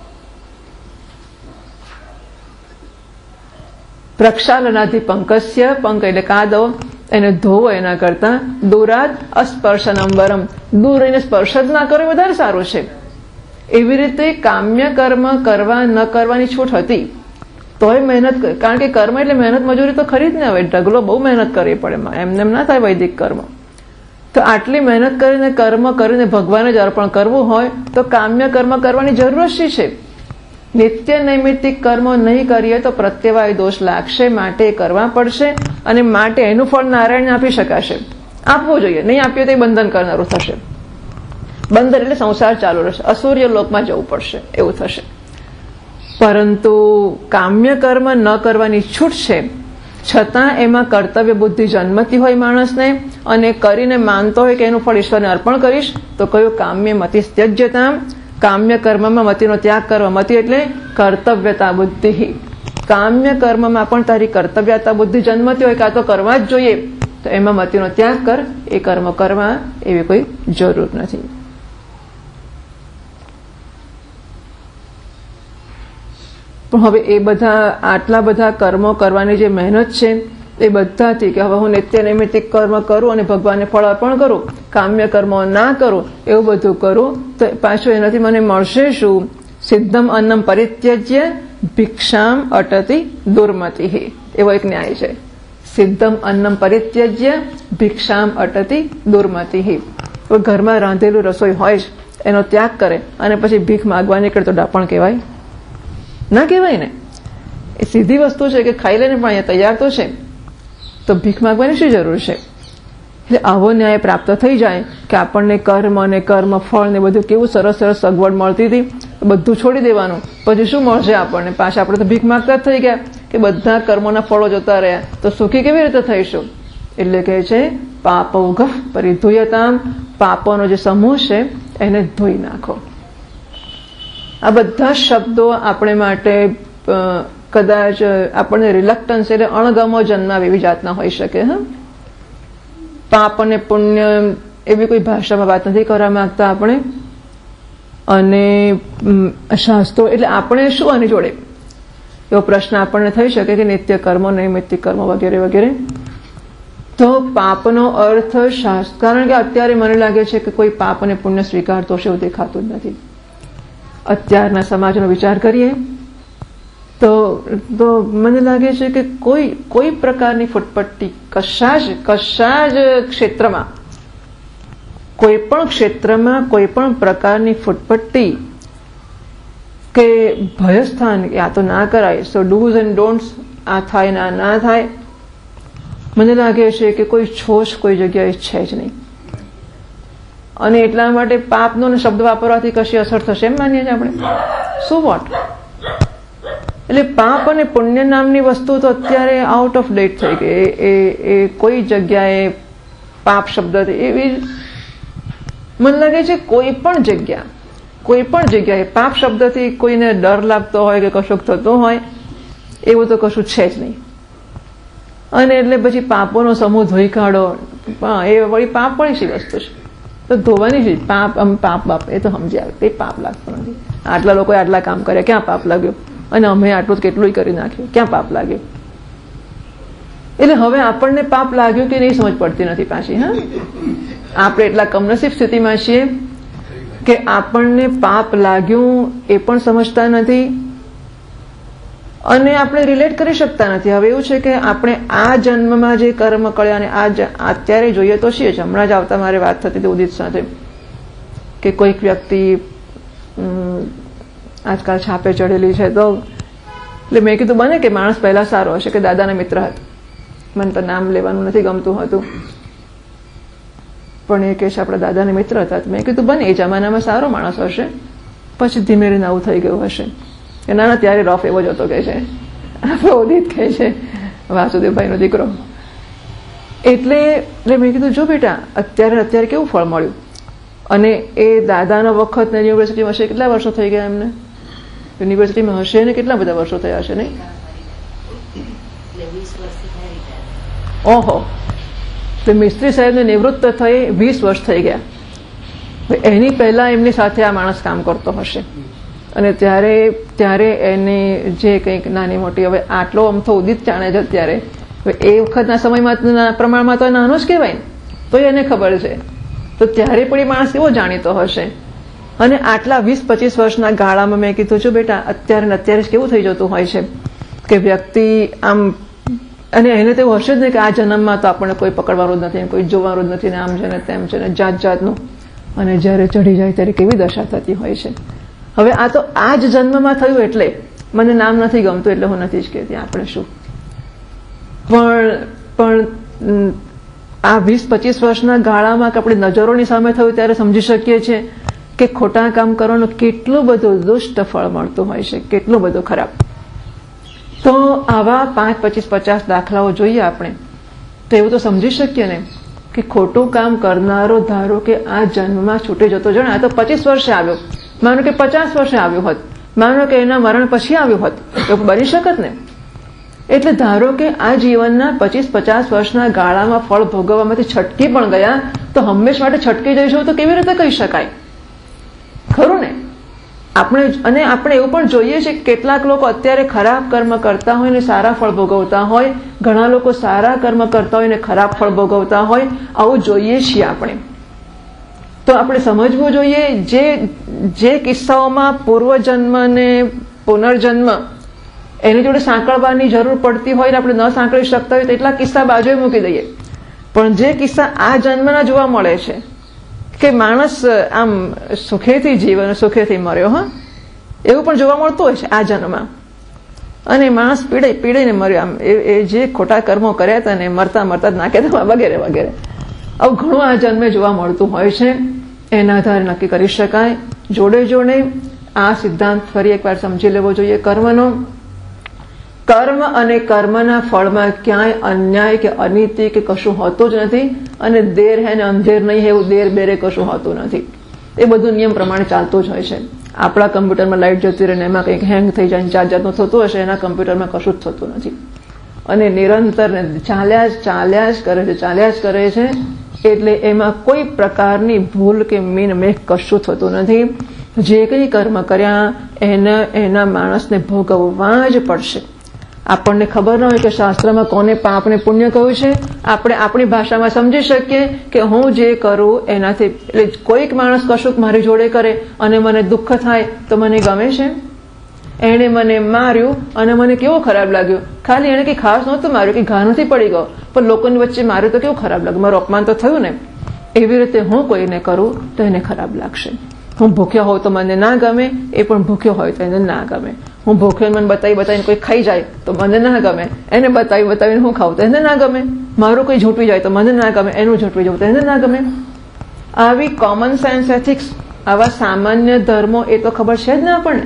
પ્રક્ષાલનાધિ પંકસ્ય, પંક એટલે કાદવ, એને ધોવો એના કરતા દુરાદ અસ્પર્શનમ વરમ, દૂર રહીને સ્પર્શ જ ના કરો વધારે સારું છે. એવી રીતે કામ્ય કર્મ કરવા ન કરવાની છૂટ હતી તોય મહેનત, કારણ કે કર્મ એટલે મહેનત મજૂરી તો ખરી જ ને. હવે ઢગલો બહુ મહેનત કરવી પડે, એમને એમ ના થાય વૈદિક કર્મ. તો આટલી મહેનત કરીને કર્મ કરીને ભગવાને જ અર્પણ કરવું હોય તો કામ્ય કર્મ કરવાની જરૂર શી છે? નિત્ય નૈમિત્તિક કર્મો નહીં કરીએ તો પ્રત્યવાય દોષ લાગશે, માટે કરવા પડશે અને માટે એનું ફળ નારાયણને આપી શકાશે, આપવું જોઈએ. નહીં આપીએ તો એ બંધન કરનારું થશે. બંધન એટલે સંસાર ચાલુ રહેશે, અસૂર્ય લોકમાં જવું પડશે, એવું થશે. પરંતુ કામ્ય કર્મ ન કરવાની છૂટ છે, છતાં એમાં કર્તવ્ય બુદ્ધિ જન્મતી હોય માણસને અને કરીને માનતો હોય કે એનું ફળ ઈશ્વરને અર્પણ કરીશ, તો કયું કામ્ય મતિ ત્યજ્યતા, કામ્ય કર્મમાં મતિનો ત્યાગ કરવા. મતિ એટલે કર્તવ્યતા બુદ્ધિ. કામ્ય કર્મમાં પણ તારી કર્તવ્યતા બુદ્ધિ જન્મતી હોય કાં તો કરવા જ જોઈએ, તો એમાં મતિનો ત્યાગ કર. એ કર્મ કરવા એવી કોઈ જરૂર નથી. પણ હવે એ બધા આટલા બધા કર્મો કરવાની જે મહેનત છે એ બધાથી કે હવે હું નિત્ય નૈમિત્તિક કર્મ કરું અને ભગવાનને ફળ અર્પણ કરું, કામ્ય કર્મો ના કરું, એવું બધું કરું તો પાછું એનાથી મને મળશે શું? સિદ્ધમ અન્નમ પરિત્યજ્ય ભિક્ષામ અટતિ દુર્મતિ. એવો એક ન્યાય છે. સિદ્ધમ અન્નમ પરિત્યજ્ય ભિક્ષામ અટતિ દુર્મતિ. ઘરમાં રાંધેલું રસોઈ હોય જ એનો ત્યાગ કરે અને પછી ભીખ માગવા નીકળે તો ડાપણ કહેવાય? ના કહેવાય ને. એ સીધી વસ્તુ છે કે ખાઈ લઈને પણ અહીંયા તૈયાર તો છે, તો ભીખ માગવાની શું જરૂર છે? એટલે આવો ન્યાય પ્રાપ્ત થઈ જાય કે આપણને કર્મ અને કર્મ ફળ ને બધું કેવું સરસ સરસ સગવડ મળતી હતી, બધું છોડી દેવાનું, પછી શું મળશે આપણને? પાછા આપણે તો ભીખ માગતા જ થઈ ગયા કે બધા કર્મોના ફળો જોતા રહ્યા, તો સુખી કેવી રીતે થઈશું? એટલે કહે છે પાપૌઘ પરિધુયતામ, પાપોનો જે સમૂહ છે એને ધોઈ નાખો. આ બધા શબ્દો આપણે માટે કદાચ આપણને રિલક્ટન્સ એટલે અણગમો જન્માવે એવી જાતના હોઈ શકે. હા, પાપ અને પુણ્ય એવી કોઈ ભાષામાં વાત નથી કરવા માંગતા આપણે. અને શાસ્ત્રો એટલે આપણે શું આની જોડે એવો પ્રશ્ન આપણને થઈ શકે કે નિત્ય કર્મો, નૈમિત્તિક કર્મો વગેરે વગેરે. તો પાપનો અર્થ શાસ્ત્ર, કારણ કે અત્યારે મને લાગે છે કે કોઈ પાપ અને પુણ્ય સ્વીકારતો હશે એવું દેખાતું જ નથી. અત્યારના સમાજનો વિચાર કરીએ તો તો મને લાગે છે કે કોઈ કોઈ પ્રકારની ફૂટપટ્ટી કશા જ કશા જ ક્ષેત્રમાં, કોઈ પણ ક્ષેત્રમાં કોઈ પણ પ્રકારની ફૂટપટ્ટી કે ભયસ્થાન કે આ તો ના કરાય, સો ડૂઝ એન્ડ ડોન્ટ્સ, આ થાય ને આ ના થાય, મને લાગે છે કે કોઈ છોછ કોઈ જગ્યાએ છે જ નહીં. અને એટલા માટે પાપનો શબ્દ વાપરવાથી કશી અસર થશે એમ માનીએ છીએ આપણે? શું વોટ? એટલે પાપ અને પુણ્ય નામની વસ્તુ તો અત્યારે આઉટ ઓફ ડેટ થઈ ગઈ. એ એ કોઈ જગ્યાએ પાપ શબ્દ એવી મને લાગે છે કોઈ પણ જગ્યા કોઈ પણ જગ્યાએ પાપ શબ્દથી કોઈને ડર લાગતો હોય કે કશુંક થતું હોય એવું તો કશું છે જ નહીં. અને એટલે પછી પાપોનો સમૂહ ધોઈ કાઢો, એ વળી પાપ પણ એવી વસ્તુ છે તો ધોવાની છે. પાપ આમ પાપ બાપ એ તો સમજી આવે, એ પાપ લાગતો નથી. આટલા લોકોએ આટલા કામ કર્યા, ક્યાં પાપ લાગ્યો? અને અમે આટલું કેટલું કરી નાખ્યું, ક્યાં પાપ લાગ્યું? એટલે હવે આપણને પાપ લાગ્યું કે નહીં સમજ પડતી નથી પાછી. હા, આપણે એટલા કમનસીબ સ્થિતિમાં છીએ કે આપણને પાપ લાગ્યું એ પણ સમજતા નથી અને આપણે રિલેટ કરી શકતા નથી. હવે એવું છે કે આપણે આ જન્મમાં જે કર્મ કર્યા અને આ અત્યારે જોઈએ તો છીએ જ. હમણાં જ આવતા મારે વાત થતી હતી ઉદિત સાથે કે કોઈક વ્યક્તિ આજકાલ છાપે ચડેલી છે તો એટલે મેં કીધું બને કે માણસ પહેલા સારો હશે કે દાદાના મિત્ર હતા, મને તો નામ લેવાનું નથી ગમતું હતું, પણ એ કે છે આપણા દાદાના મિત્ર હતા. મેં કીધું બને એ જમાનામાં સારો માણસ હશે, પછી ધીમે ધીમે આવું થઈ ગયું હશે. કે ના ના ત્યારે રફ એવો જ હતો કે છે આપણે ઉદિત કહે છે વાસુદેવભાઈનો દીકરો. એટલે એટલે મેં કીધું જો બેટા અત્યારે અત્યારે કેવું ફળ મળ્યું. અને એ દાદાના વખત યુનિવર્સિટીમાં હશે કેટલા વર્ષો થઈ ગયા એમને, યુનિવર્સિટીમાં હશે ને કેટલા બધા વર્ષો થયા હશે નહીં? ઓહો, તો મિસ્ત્રી સાહેબને નિવૃત્ત થઈ વીસ વર્ષ થઈ ગયા. એની પહેલા એમની સાથે આ માણસ કામ કરતો હશે અને ત્યારે ત્યારે એની જે કંઈક નાની મોટી હવે આટલો આમ તો ઉદિત જાણે છે અત્યારે, એ વખતના સમયમાં પ્રમાણમાં તો નાનો જ કહેવાય ને, તો એને ખબર છે. તો ત્યારે પણ એ માણસ એવો જાણીતો હશે. અને આટલા વીસ પચીસ વર્ષના ગાળામાં મેં કીધું છું બેટા અત્યારે ને અત્યારે જ કેવું થઈ જતું હોય છે કે વ્યક્તિ આમ, અને એને તો એવું હશે જ નહીં કે આ જન્મમાં તો આપણને કોઈ પકડવાનું જ નથી, કોઈ જોવાનું જ નથી ને આમ છે ને તેમ છે ને જાત જાતનું. અને જ્યારે ચઢી જાય ત્યારે કેવી દશા થતી હોય છે. હવે આ તો આ જ જન્મમાં થયું એટલે મને નામ નથી ગમતું એટલે હું નથી જ કહેતી આપણે શું, પણ પણ આ વીસ પચીસ વર્ષના ગાળામાં કે આપણી નજરોની સામે થયું ત્યારે સમજી શકીએ છીએ કે ખોટા કામ કરવાનું કેટલું બધું દુષ્ટ ફળ મળતું હોય છે, કેટલું બધું ખરાબ. તો આવા પાંચ પચીસ પચાસ દાખલાઓ જોઈએ આપણે તો એવું તો સમજી શકીએ ને કે ખોટું કામ કરનારો ધારો કે આ જન્મમાં છૂટી જતો જણે, આ તો પચીસ વર્ષે આવ્યો, માનો કે પચાસ વર્ષે આવ્યો હોત, માનો કે એના મરણ પછી આવ્યો હોત, એવું બની શકત ને. એટલે ધારો કે આ જીવનના પચીસ પચાસ વર્ષના ગાળામાં ફળ ભોગવવામાંથી છટકી પણ ગયા તો હંમેશ માટે છટકી જઈશું તો કેવી રીતે કહી શકાય, ખરું ને? આપણે અને આપણે એવું પણ જોઈએ છે કે કેટલાક લોકો અત્યારે ખરાબ કર્મ કરતા હોય ને સારા ફળ ભોગવતા હોય, ઘણા લોકો સારા કર્મ કરતા હોય ને ખરાબ ફળ ભોગવતા હોય, આવું જોઈએ છીએ આપણે. તો આપણે સમજવું જોઈએ જે જે કિસ્સાઓમાં પૂર્વજન્મ ને પુનર્જન્મ એની જોડે સાંકળવાની જરૂર પડતી હોય ને આપણે ન સાંકળી શકતા હોય તો એટલા કિસ્સા બાજુએ મૂકી દઈએ. પણ જે કિસ્સા આ જન્મના જોવા મળે છે કે માણસ આમ સુખેથી જીવન સુખેથી મર્યો, હા એવું પણ જોવા મળતું હોય છે આ જન્મમાં. અને માણસ પીડે પીડીને મર્યો, આમ એ જે ખોટા કર્મો કર્યા હતા ને મરતા મરતા જ નાખે હતા વગેરે વગેરે, આવું ઘણું આ જન્મે જોવા મળતું હોય છે. એના આધારે નક્કી કરી શકાય. જોડે જોડે આ સિદ્ધાંત ફરી એકવાર સમજી લેવો જોઈએ કર્મનો. કર્મ અને કર્મના ફળમાં ક્યાંય અન્યાય કે અનીતિ કે કશું હોતું જ નથી. અને દેર હે ને અંધેર નહીં હે એવું દેર બેરે કશું હોતું નથી. એ બધું નિયમ પ્રમાણે ચાલતું જ હોય છે. આપણા કમ્પ્યુટરમાં લાઇટ જતી રહે ને એમાં કંઈક હેંગ થઈ જાય જાત જાતનું થતું હશે, એના કમ્પ્યુટરમાં કશું જ થતું નથી. અને નિરંતર ચાલ્યા જ ચાલ્યા જ કરે છે ચાલ્યા જ કરે છે. એટલે એમાં કોઈ પ્રકારની ભૂલ કે મીન મેઘ કશું થતું નથી. જે કંઈ કર્મ કર્યા એને એના માણસને ભોગવવા જ પડશે. આપણને ખબર ન હોય કે શાસ્ત્રમાં કોને પાપ ને પુણ્ય કહ્યું છે, આપણે આપણી ભાષામાં સમજી શકીએ કે હું જે કરું એનાથી, એટલે કોઈક માણસ કશુંક મારી જોડે કરે અને મને દુઃખ થાય તો મને ગમે છે? એણે મને માર્યું અને મને કેવો ખરાબ લાગ્યો. ખાલી એને કંઈ ખાસ નહોતું માર્યું કે ઘા નથી પડી ગયો, પણ લોકોની વચ્ચે માર્યું તો કેવું ખરાબ લાગ્યું, મારું અપમાન તો થયું ને. એવી રીતે હું કોઈને કરું તો એને ખરાબ લાગશે. હું ભૂખ્યો હોઉં તો મને ના ગમે, એ પણ ભૂખ્યો હોય તો એને ના ગમે. હું ભૂખ્યો મને બતાવી બતાવીને કોઈ ખાઈ જાય તો મને ના ગમે, એને બતાવી બતાવીને હું ખાઉં તો એને ના ગમે. મારું કોઈ ઝૂંટવી જાય તો મને ના ગમે, એનું ઝૂંટવી જવું તો એને ના ગમે. આવી કોમન સેન્સ એથિક્સ, આવા સામાન્ય ધર્મો એ તો ખબર છે જ ને આપણને.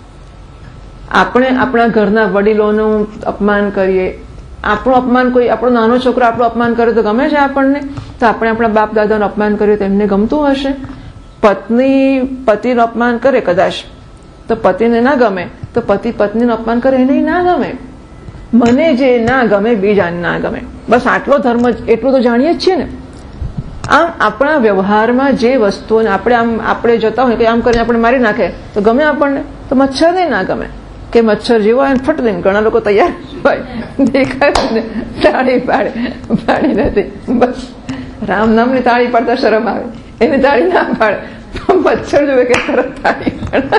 આપણે આપણા ઘરના વડીલોનું અપમાન કરીએ, આપણું અપમાન કોઈ આપણો નાનો છોકરો આપણું અપમાન કરે તો ગમે છે આપણને? તો આપણે આપણા બાપ દાદાનું અપમાન કરીએ તો એમને ગમતું હશે? પત્ની પતિનું અપમાન કરે કદાચ તો પતિને ના ગમે, તો પતિ પત્નીનું અપમાન કરે એને ના ગમે. મને જે ના ગમે બીજાને ના ગમે, બસ આટલો ધર્મ એટલું તો જાણીએ જ છીએ ને. આમ આપણા વ્યવહારમાં જે વસ્તુઓને આપણે આમ આપણે જતા હોય કે આમ કરીને આપણે મારી નાખે તો ગમે આપણને? તો મચ્છરને ના ગમે કે મચ્છર જેવો હોય ફટ દઈને ઘણા લોકો તૈયાર હોય દેખાય ને તાળી પાડે, પાડી નથી. બસ રામ નામની તાળી પાડતા શરમ આવે, એની તાળી ના પાડે તો મચ્છર જોવે કે તરત તાળી પાડે.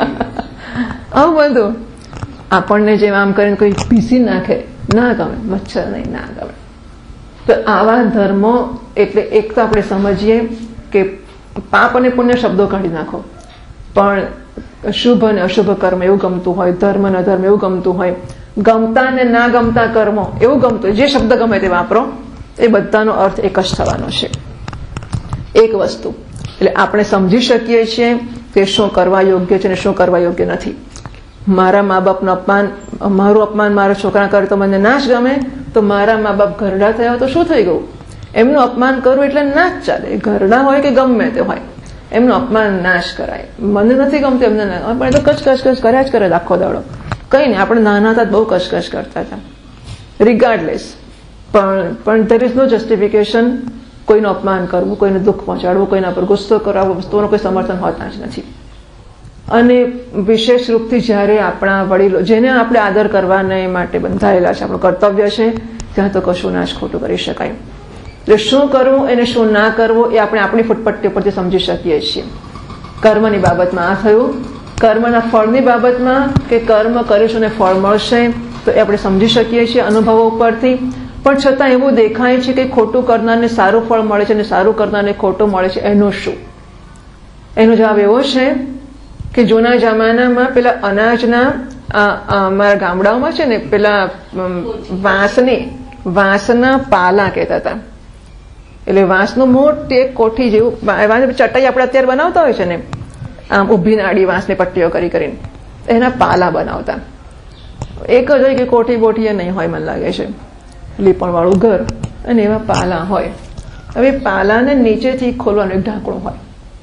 આવું બધું આપણને જેમ આમ કરીને કોઈ પીસી નાખે ના ગમે, મચ્છર નહીં ના ગમે. તો આવા ધર્મો એટલે એક તો આપણે સમજીએ કે પાપ અને પુણ્ય શબ્દો કાઢી નાખો, પણ શુભ અને અશુભ કર્મ એવું ગમતું હોય, ધર્મ અને અધર્મ એવું ગમતું હોય, ગમતા ને ના ગમતા કર્મો એવું ગમતું હોય, જે શબ્દ ગમે તે વાપરો, એ બધાનો અર્થ એક જ થવાનો છે. એક વસ્તુ એટલે આપણે સમજી શકીએ છીએ કે શું કરવા યોગ્ય છે ને શું કરવા યોગ્ય નથી. મારા મા બાપનું અપમાન, મારું અપમાન મારા છોકરા કરે તો મને ના જ ગમે, તો મારા મા બાપ ઘરડા થયા તો શું થઈ ગયું? એમનું અપમાન કરવું એટલે ના જ ચાલે. ઘરડા હોય કે ગમે તે હોય, એમનું અપમાન ના જ કરાય. મને નથી ગમતું એમને ના, પણ એ તો કચ કચ કચ કર્યા જ કરે આખો દાડો. કઈ નહીં, આપણે નાના હતા બહુ કચકચ કરતા હતા, રિગાર્ડલેસ. પણ પણ ધેર ઇઝ નો જસ્ટિફિકેશન કોઈનું અપમાન કરવું, કોઈને દુઃખ પહોંચાડવું, કોઈના પર ગુસ્સો કરાવવો, વસ્તુઓનો કોઈ સમર્થન હોતા જ નથી. અને વિશેષ રૂપથી જ્યારે આપણા વડીલો, જેને આપણે આદર કરવાને માટે બંધાયેલા છે, આપણું કર્તવ્ય છે, ત્યાં તો કશું ના જ ખોટું કરી શકાય. એટલે શું કરવું અને શું ના કરવું એ આપણે આપણી ફૂટપટ્ટી ઉપરથી સમજી શકીએ છીએ. કર્મની બાબતમાં આ થયું. કર્મના ફળની બાબતમાં કે કર્મ કરીશું ને ફળ મળશે તો એ આપણે સમજી શકીએ છીએ અનુભવો ઉપરથી. પણ છતાં એવું દેખાય છે કે ખોટું કરનારને સારું ફળ મળે છે અને સારું કરનારને ખોટું મળે છે. એનું શું? એનો જવાબ એવો છે કે જૂના જમાનામાં પેલા અનાજના અમારા ગામડાઓમાં છે ને પેલા વાંસની વાંસના પાલા કહેતા હતા. એટલે વાંસનું મોટી એક કોઠી જેવું ચટાઈ આપણે અત્યારે બનાવતા હોય છે ને, આમ ઊભી નાડી વાંસની પટ્ટીઓ કરી કરીને એના પાલા બનાવતા. એક જ હોય કે કોઠી બોઠી નહીં હોય, મને લાગે છે, લીપણ વાળું ઘર અને એવા પાલા હોય. હવે પાલાને નીચેથી ખોલવાનું એક ઢાંકણું હોય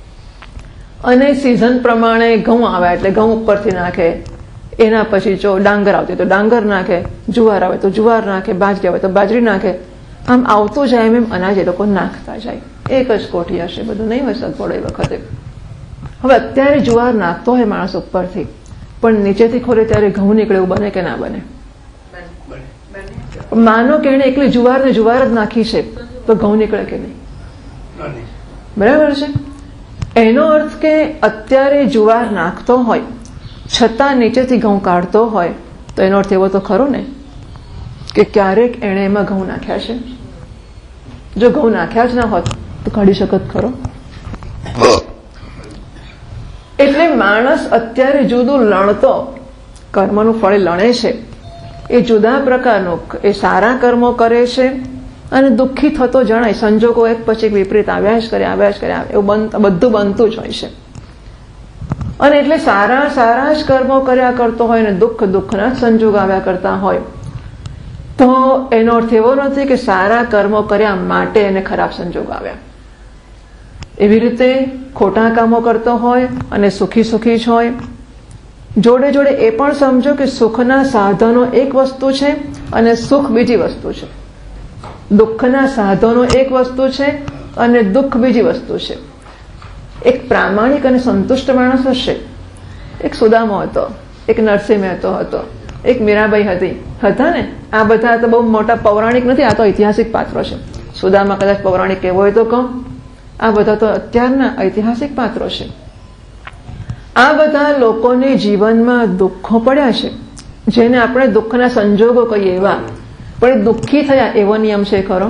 અને સિઝન પ્રમાણે ઘઉં આવે એટલે ઘઉં ઉપરથી નાખે, એના પછી જો ડાંગર આવતી તો ડાંગર નાખે, જુવાર આવે તો જુવાર નાખે, બાજરી આવે તો બાજરી નાખે. આમ આવતું જાય એમ એમ અનાજ એ લોકો નાખતા જાય. એક જ કોઠી હશે, બધું નહીં હોય સગવડ એ વખતે. હવે અત્યારે જુવાર નાખતો હોય માણસ ઉપરથી, પણ નીચેથી ખોલે ત્યારે ઘઉં નીકળે એવું બને કે ના બને? માનો કે એને એકલી જુવાર ને જુવાર જ નાખી છે તો ઘઉં નીકળે કે નહીં? બરાબર છે. એનો અર્થ કે અત્યારે જુવાર નાખતો હોય છતાં નીચેથી ઘઉં કાઢતો હોય તો એનો અર્થ એવો તો ખરો ને કે ક્યારેક એણે એમાં ઘઉં નાખ્યા છે. જો ઘઉં નાખ્યા જ ના હોત તો કાઢી શકત ખરો? એટલે માણસ અત્યારે જુદું લણતો કર્મનું ફળ લણે છે એ જુદા પ્રકારનું. એ સારા કર્મો કરે છે અને દુઃખી થતો જણાય. સંજોગો એક પછી વિપરીત આવ્યા જ કરે આવ્યા જ કરે એવું બધું બનતું જ હોય છે. અને એટલે સારા સારા જ કર્મો કર્યા કરતો હોય ને દુઃખ દુઃખના જ સંજોગ આવ્યા કરતા હોય તો એનો અર્થ એવો નથી કે સારા કર્મો કર્યા માટે એને ખરાબ સંજોગ આવ્યા. એવી રીતે ખોટા કામો કરતો હોય અને સુખી સુખી જ હોય. જોડે જોડે એ પણ સમજો કે સુખના સાધનો એક વસ્તુ છે અને સુખ બીજી વસ્તુ છે. દુઃખના સાધનો એક વસ્તુ છે અને દુઃખ બીજી વસ્તુ છે. એક પ્રામાણિક અને સંતુષ્ટ માણસ હશે. એક સુદામો હતો, એક નરસિંહ મહેતો હતો, એક મીરાબાઈ હતી, હતા ને. આ બધા તો બહુ મોટા પૌરાણિક નથી, આ તો ઐતિહાસિક પાત્રો છે. સુદામા કદાચ પૌરાણિક કહેવો હોય તો કહું, આ બધા તો અત્યારના ઐતિહાસિક પાત્રો છે. આ બધા લોકોને જીવનમાં દુઃખો પડ્યા છે જેને આપણે દુઃખના સંજોગો કહીએ એવા, પણ દુઃખી થયા એવો નિયમ છે ખરો?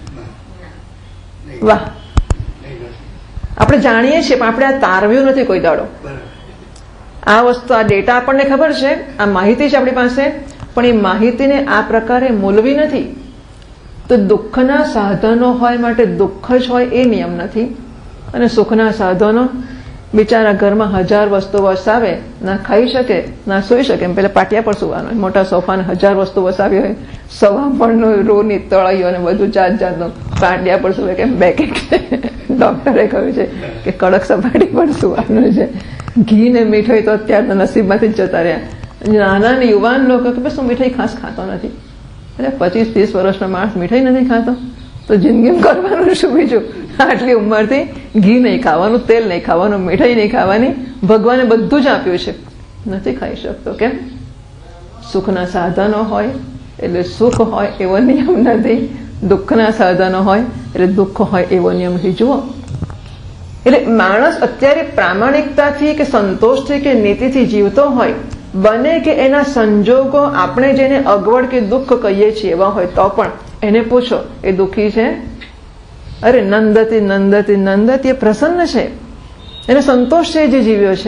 વાહ, આપણે જાણીએ છીએ પણ આપણે આ તારવ્યું નથી કોઈ દાડો. આ વસ્તુ, આ ડેટા આપણને ખબર છે, આ માહિતી છે આપણી પાસે, પણ એ માહિતીને આ પ્રકારે મૂલવી નથી. તો દુઃખના સાધનો હોય માટે દુઃખ જ હોય એ નિયમ નથી. અને સુખના સાધનો, બિચારા ઘરમાં હજાર વસ્તુ વસાવે, ના ખાઈ શકે ના સૂઈ શકે, એમ પેલા પાટિયા પર સુવાનો હોય, મોટા સોફાને હજાર વસ્તુ વસાવી હોય, સવાપણનું રૂની તળાઈઓ અને બધું જાત જાતનું, પાટિયા પર સુવે કેમ બે કે ડોક્ટરે કહ્યું છે કે કડક સપાટી પર સુવાનું છે. ઘી ને મીઠાઈ તો અત્યારના નસીબમાંથી જ જતા રહ્યા. નાના ને યુવાન લોકો કે બસ હું મીઠાઈ ખાસ ખાતો નથી. એટલે પચીસ ત્રીસ વર્ષનો માણસ મીઠાઈ નથી ખાતો તો જિંદગીમાં કરવાનું શું બીજું? આટલી ઉંમરથી ઘી નહીં ખાવાનું, તેલ નહીં ખાવાનું, મીઠાઈ નહીં ખાવાની, ભગવાને બધું જ આપ્યું છે, નથી ખાઈ શકતો. કેમ? સુખના સાધનો હોય એટલે સુખ હોય એવો નિયમ નથી, દુઃખના સાધનો હોય એટલે દુઃખ હોય એવો નિયમ નથી. જુઓ, એટલે માણસ અત્યારે પ્રામાણિકતાથી કે સંતોષથી કે નીતિથી જીવતો હોય, બને કે એના સંજોગો આપણે જેને અગવડ કે દુઃખ કહીએ છીએ એવા હોય તો પણ એને પૂછો એ દુઃખી છે? અરે નંદતી નંદતી નંદતી એ પ્રસન્ન છે, એને સંતોષ છે જે જીવ્યો છે એનો.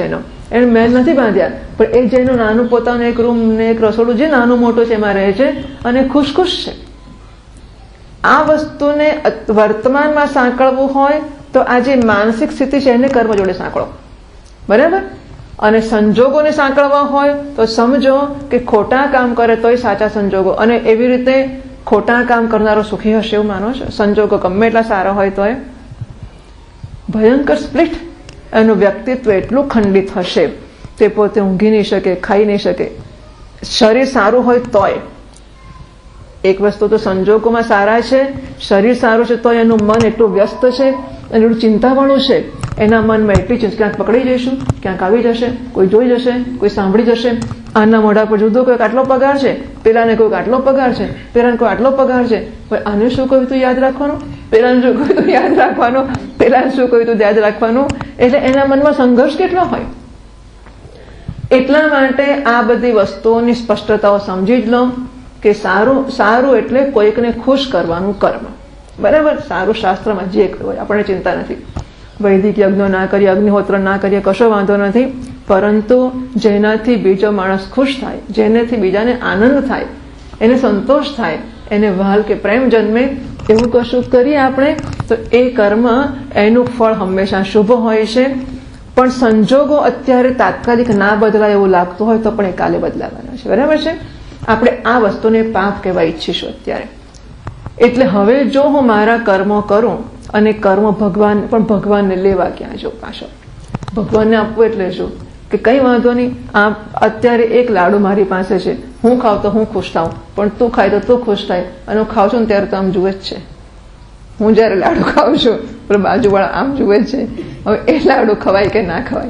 એને મહેલ નથી બાંધ્યા, પણ એ જેનું નાનું પોતાનું એક રૂમ ને એક રસોડું જે નાનું મોટું છે એમાં રહે છે અને ખુશ ખુશ છે. આ વસ્તુને વર્તમાનમાં સાંકળવું હોય તો આ જે માનસિક સ્થિતિ છે એને કર્મ જોડે સાંકળો, બરાબર. અને સંજોગોને સાંકળવા હોય તો સમજો કે ખોટા કામ કરે તોય સાચા સંજોગો, અને એવી રીતે ખોટા કામ કરનારો સુખી હશે એવું માનો છો? સંજોગો ગમે એટલા સારા હોય તોય ભયંકર સ્પ્લિટ. એનું વ્યક્તિત્વ એટલું ખંડિત હશે, તે પોતે ઊંઘી નહીં શકે, ખાઈ નહીં શકે. શરીર સારું હોય તોય, એક વસ્તુ તો સંજોગોમાં સારા છે, શરીર સારું છે તો એનું મન એટલું વ્યસ્ત છે અને એટલું ચિંતાવાળું છે, એના મનમાં એટલી ચિંતા, ક્યાંક પકડી જઈશું, ક્યાંક આવી જશે, કોઈ જોઈ જશે, કોઈ સાંભળી જશે, આના મોઢા પર જુદો કોઈક આટલો પગાર છે, પેલાને કોઈક આટલો પગાર છે, પેલાને કોઈ આટલો પગાર છે, પણ આને શું કહ્યું તું યાદ રાખવાનું, પેલાને શું કહ્યું તું યાદ રાખવાનું, પેલાને શું કહ્યું તું યાદ રાખવાનું. એટલે એના મનમાં સંઘર્ષ કેટલો હોય. એટલા માટે આ બધી વસ્તુઓની સ્પષ્ટતાઓ સમજી જ લો કે સારું સારું એટલે કોઈકને ખુશ કરવાનું કર્મ, બરાબર. સારું શાસ્ત્રમાં જે હોય આપણને ચિંતા નથી, વૈદિક યજ્ઞો ના કરીએ, અગ્નિહોત્ર ના કરીએ, કશો વાંધો નથી, પરંતુ જેનાથી બીજો માણસ ખુશ થાય, જેનાથી બીજાને આનંદ થાય, એને સંતોષ થાય, એને વહાલ કે પ્રેમ જન્મે, એવું કશું કરીએ આપણે તો એ કર્મ એનું ફળ હંમેશા શુભ હોય છે. પણ સંજોગો અત્યારે તાત્કાલિક ના બદલાય એવું લાગતું હોય તો પણ એ કાલે બદલાવાના છે, બરાબર છે. આપણે આ વસ્તુને પાપ કહેવા ઈચ્છીશું અત્યારે. એટલે હવે જો હું મારા કર્મો કરું અને કર્મ ભગવાન પણ ભગવાનને લેવા ક્યાં જો પાછો ભગવાનને આપવું એટલે શું કે કંઈ વાંધો નહીં, આ અત્યારે એક લાડુ મારી પાસે છે, હું ખાવ તો હું ખુશ થાઉં, પણ તું ખાય તો તું ખુશ થાય, અને હું ખાઉં છું ને ત્યારે તો આમ જુએ જ છે. હું જયારે લાડુ ખાઉં છું પણ બાજુવાળા આમ જુએ જ છે. હવે એ લાડુ ખવાય કે ના ખવાય,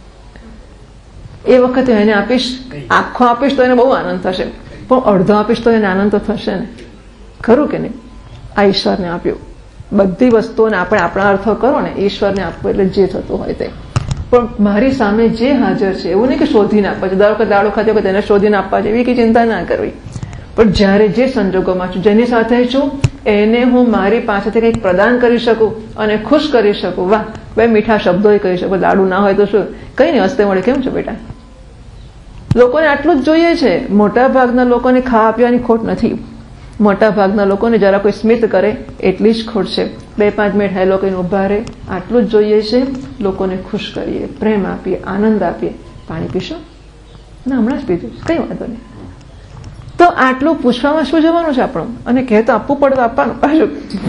એ વખતે એને આપીશ, આખો આપીશ તો એને બહુ આનંદ થશે, પણ અડધો આપીશ તો એને આનંદ તો થશે ને, ખરું કે નહીં? આ ઈશ્વરને આપ્યું. બધી વસ્તુઓને આપણે આપણા અર્થો કરો ને, ઈશ્વરને આપવું એટલે જે થતું હોય તે. પણ મારી સામે જે હાજર છે એવું નહીં કે શોધીને આપવા છે, ધારો કે દાડો ખાતે વખતે એને શોધીને આપવા છે એવી કે ચિંતા ના કરવી. પણ જ્યારે જે સંજોગોમાં છું, જેની સાથે છું, એને હું મારી પાસેથી કંઈક પ્રદાન કરી શકું અને ખુશ કરી શકું. વાહ, બે મીઠા શબ્દો કહી શકું. લાડુ ના હોય તો શું, કઈ નહીં, હસતે મળે, કેમ છો બેટા? લોકોને આટલું જ જોઈએ છે. મોટા ભાગના લોકોને ખાવા પીવાની ખોટ નથી. મોટા ભાગના લોકોને જરા કોઈ સ્મિત કરે એટલી જ ખોટ છે. બે પાંચ મિનિટ હેલો કહીને ઉભા રહે, આટલું જ જોઈએ છે. લોકોને ખુશ કરીએ, પ્રેમ આપીએ, આનંદ આપીએ. પાણી પીશો? ના, હમણાં જ પીધું, કઈ વાંધો નહીં. તો આટલું પૂછવામાં શું જવાનું છે આપણું? અને કહે તો આપવું પડે તો આપવાનું પાછું.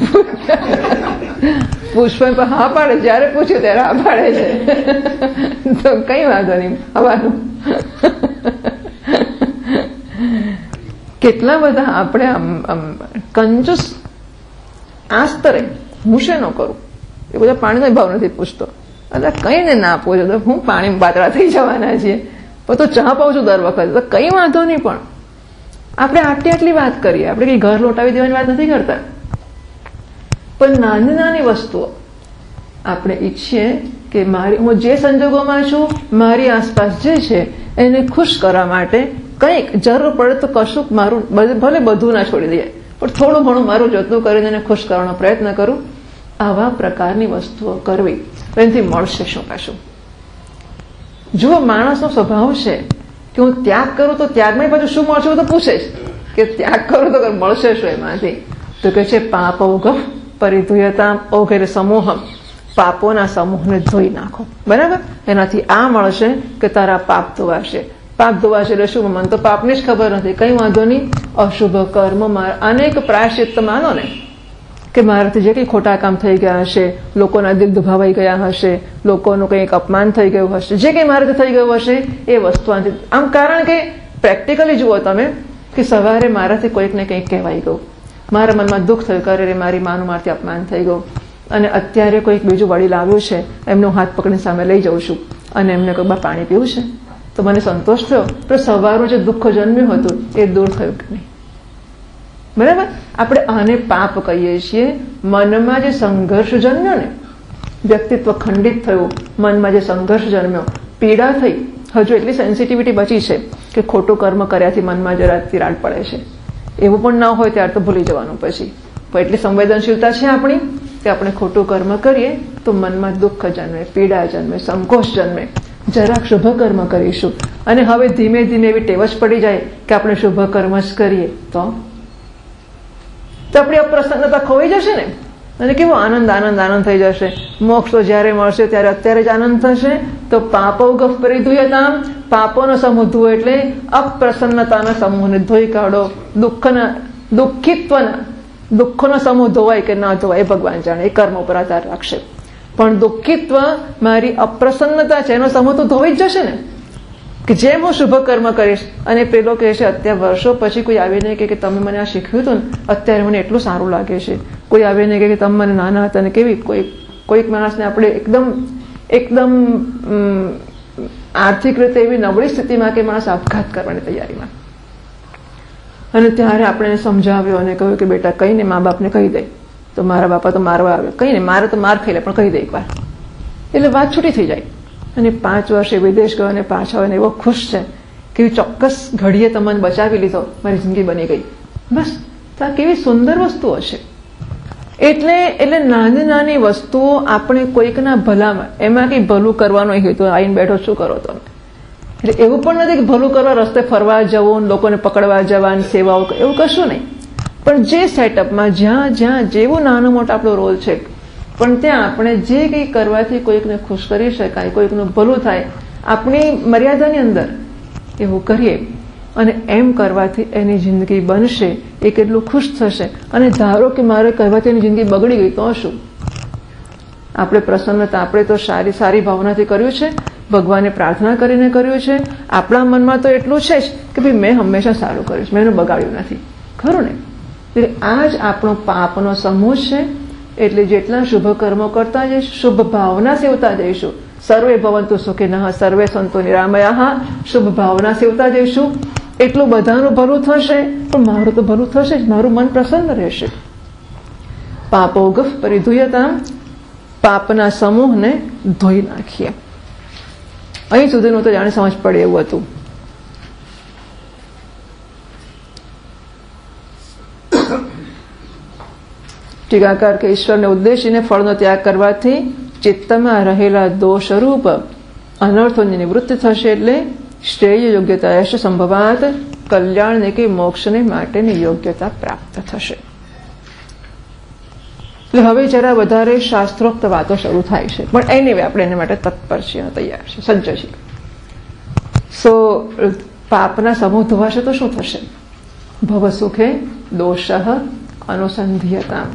પૂછવા હા પાડે, જયારે પૂછ્યું ત્યારે હા પાડે છે, તો કઈ વાંધો નહીં, આવવાનું. કેટલા બધા આપણે કંજૂસ આ સ્તરે, હું શેનો કરું, એ બધા પાણીનો ભાવ નથી પૂછતો. એટલે કઈને ના પૂછો તો હું પાણી પાતળા થઈ જવાના છીએ, પણ તો ચા પાઉં છું દર વખતે, તો કઈ વાંધો નહીં. પણ આપણે આટલી આટલી વાત કરીએ, આપણે કઈ ઘર લોટાવી દેવાની વાત નથી કરતા, પણ નાની નાની વસ્તુઓ આપણે ઈચ્છીએ કે મારી, હું જે સંજોગોમાં છું, મારી આસપાસ જે છે એને ખુશ કરવા માટે કંઈક જરૂર પડે તો કશુંક મારું, ભલે બધું ના છોડી દઈએ, પણ થોડું ઘણું મારું જતું કરીને એને ખુશ કરવાનો પ્રયત્ન કરું. આવા પ્રકારની વસ્તુઓ કરવી, એનાથી મળશે શું પાછું? જુઓ, માણસનો સ્વભાવ છે કે હું ત્યાગ કરું તો ત્યાગમાં પાછું શું મળશે તો પૂછે જ, કે ત્યાગ કરું તો મળશે શું એમાંથી? તો કે છે પાપ ઓઘ પરિધુયતામ ઓઘ એટલે સમૂહમ, પાપોના સમૂહને ધોઈ નાખો, બરાબર. એનાથી આ મળશે કે તારા પાપ ધોવાશે. પાપ ધોવાશે એટલે શું? મને તો પાપની જ ખબર નથી, કઈ વાંધો નહીં. અશુભ કર્મ, અનેક પ્રાયશ્ચિત્ત માનો ને, કે મારાથી જે કંઈ ખોટા કામ થઈ ગયા હશે, લોકોના દિલ દુભાવાઈ ગયા હશે, લોકોનું કંઈક અપમાન થઈ ગયું હશે, જે કંઈ મારાથી થઈ ગયું હશે એ વસ્તુ આમ, કારણ કે પ્રેક્ટિકલી જુઓ તમે કે સવારે મારાથી કોઈકને કંઈક કહેવાઈ ગયું, મારા મનમાં દુઃખ થયું, કરે મારી માનું મારથી અપમાન થઈ ગયું, અને અત્યારે કોઈક બીજું વડીલ આવ્યું છે, એમનો હાથ પકડીને સામે લઈ જાઉં છું અને એમને કોઈ બા પાણી પીવું છે, તો મને સંતોષ થયો, તો સવારનું જે દુઃખ જન્મ્યું હતું એ દૂર થયું કે નહીં? બરાબર. આપણે આને પાપ કહીએ છીએ. મનમાં જે સંઘર્ષ જન્મ્યો ને, વ્યક્તિત્વ ખંડિત થયું, મનમાં જે સંઘર્ષ જન્મ્યો, પીડા થઈ, હજુ એટલી સેન્સિટિવિટી બચી છે કે ખોટું કર્મ કર્યાથી મનમાં જરા તિરાડ પડે છે, એવું પણ ના હોય ત્યારે તો ભૂલી જવાનું. પછી પણ એટલી સંવેદનશીલતા છે આપણી કે આપણે ખોટું કર્મ કરીએ તો મનમાં દુઃખ જન્મે, પીડા જન્મે, સંકોચ જન્મે, જરાક શુભ કર્મ કરીશું અને હવે ધીમે ધીમે એવી ટેવ જ પડી જાય કે આપણે શુભ કર્મ જ કરીએ તો તો આપણી અપ્રસન્નતા ખોવાઈ જશે ને અને કેવો આનંદ આનંદ આનંદ થઈ જશે. મોક્ષ તો જ્યારે મળશે ત્યારે અત્યારે જ આનંદ થશે. તો પાપો ગફ પરિધુયતામ, પાપોનો સમૂહ ધોવો એટલે અપ્રસન્નતાના સમૂહને ધોઈ કાઢો. દુઃખના દુઃખિત્વના દુઃખનો સમૂહ ધોવાય કે ના ધોવાય એ ભગવાન જાણે, એ કર્મ ઉપર આધાર રાખશે. પણ દુઃખિત્વ મારી અપ્રસન્નતા છે એનો સમૂહ તો ધોવાઈ જ જશે ને, કે જેમ હું શુભ કર્મ કરીશ. અને પેલો કહે છે અત્યારે વર્ષો પછી કોઈ આવીને કે તમે મને આ શીખ્યું હતું ને અત્યારે મને એટલું સારું લાગે છે. કોઈ આવીને કે તમે મને નાના હતા ને કેવી કોઈ કોઈક માણસને આપણે એકદમ એકદમ આર્થિક રીતે એવી નબળી સ્થિતિમાં કે માણસ આપઘાત કરવાની તૈયારીમાં, અને ત્યારે આપણે એને સમજાવ્યો અને કહ્યું કે બેટા કહીને મા બાપને કહી દે. તો મારા બાપા તો મારવા આવે, કઈ ને મારે તો માર ખાઈ લે પણ કહી દે એકવાર, એટલે વાત છૂટી થઈ જાય. અને પાંચ વર્ષે વિદેશ ગયો અને પાછા આવીને એવો ખુશ છે કે ચોક્કસ ઘડીએ તમને બચાવી લીધો, મારી જિંદગી બની ગઈ. બસ તો આ કેવી સુંદર વસ્તુઓ છે. એટલે એટલે નાની નાની વસ્તુઓ આપણે કોઈકના ભલામાં, એમાં કંઈ ભલું કરવાનું હોય તો આવીને બેઠો શું કરો તમે, એટલે એવું પણ નથી કે ભલું કરવા રસ્તે ફરવા જવું, લોકોને પકડવા જવા, સેવાઓ, એવું કશું નહીં. પણ જે સેટઅપમાં જ્યાં જ્યાં જેવું નાનો મોટો આપણો રોલ છે, પણ ત્યાં આપણે જે કંઈ કરવાથી કોઈકને ખુશ કરી શકાય, કોઈકનું ભલું થાય, આપણી મર્યાદાની અંદર એવું કરીએ અને એમ કરવાથી એની જિંદગી બનશે, એ કેટલું ખુશ થશે. અને ધારો કે મારે કહેવાથી એની જિંદગી બગડી ગઈ તો શું? આપણે પ્રસન્નતા, આપણે તો સારી સારી ભાવનાથી કર્યું છે, ભગવાને પ્રાર્થના કરીને કર્યું છે. આપણા મનમાં તો એટલું છે જ કે ભાઈ મેં હંમેશા સારું કર્યું છે, મેં એનું બગાડ્યું નથી, ખરું ને? એટલે આ જ આપણો પાપનો સમૂહ છે. એટલે જેટલા શુભ કર્મો કરતા જઈશું, શુભ ભાવના સેવતા જઈશું, સર્વે ભવંતુ સુખિનઃ સર્વે સંતો નિરામયાઃ, શુભ ભાવના સેવતા જઈશું, એટલું બધાનું ભલું થશે. પણ મારું તો ભલું થશે જ, મારું મન પ્રસન્ન રહેશે. પાપો ગફ પરિધુયતામ, પાપના સમૂહને ધોઈ નાખીએ. અહીં સુધીનું તો જાણે સમજ પડે એવું હતું. ટીકાકાર કે ઈશ્વરને ઉદ્દેશીને ફળનો ત્યાગ કરવાથી ચિત્તમાં રહેલા દોષરૂપ અનર્થોની નિવૃત્તિ થશે. એટલે શ્રેય યોગ્યતા એશ સંભવાત, કલ્યાણને કે મોક્ષને માટેની યોગ્યતા પ્રાપ્ત થશે. એટલે હવે જરા વધારે શાસ્ત્રોક્ત વાતો શરૂ થાય છે, પણ એની આપણે એના માટે તત્પર છીએ, તૈયાર છે, સજ્જ છીએ. સો પાપના સમૂહ ધોવાશે તો શું થશે? ભવ સુખે દોષ અનુસંધિયતા,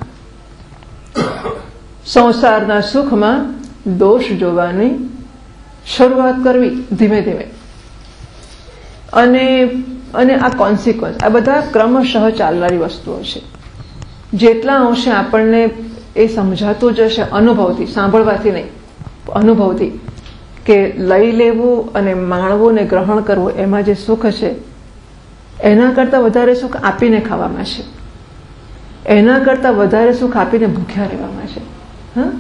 સંસારના સુખમાં દોષ જોવાની શરૂઆત કરવી ધીમે ધીમે. અને અને આ કોન્સિક્વન્સ, આ બધા ક્રમશઃ ચાલનારી વસ્તુઓ છે. જેટલા અંશે આપણને એ સમજાતું જશે અનુભવથી, સાંભળવાથી નહીં, અનુભવથી, કે લઈ લેવું અને માણવું ને ગ્રહણ કરવું એમાં જે સુખ છે એના કરતાં વધારે સુખ આપીને ખાવામાં છે, એના કરતાં વધારે સુખ આપીને ભૂખ્યા રહેવામાં છે. હા,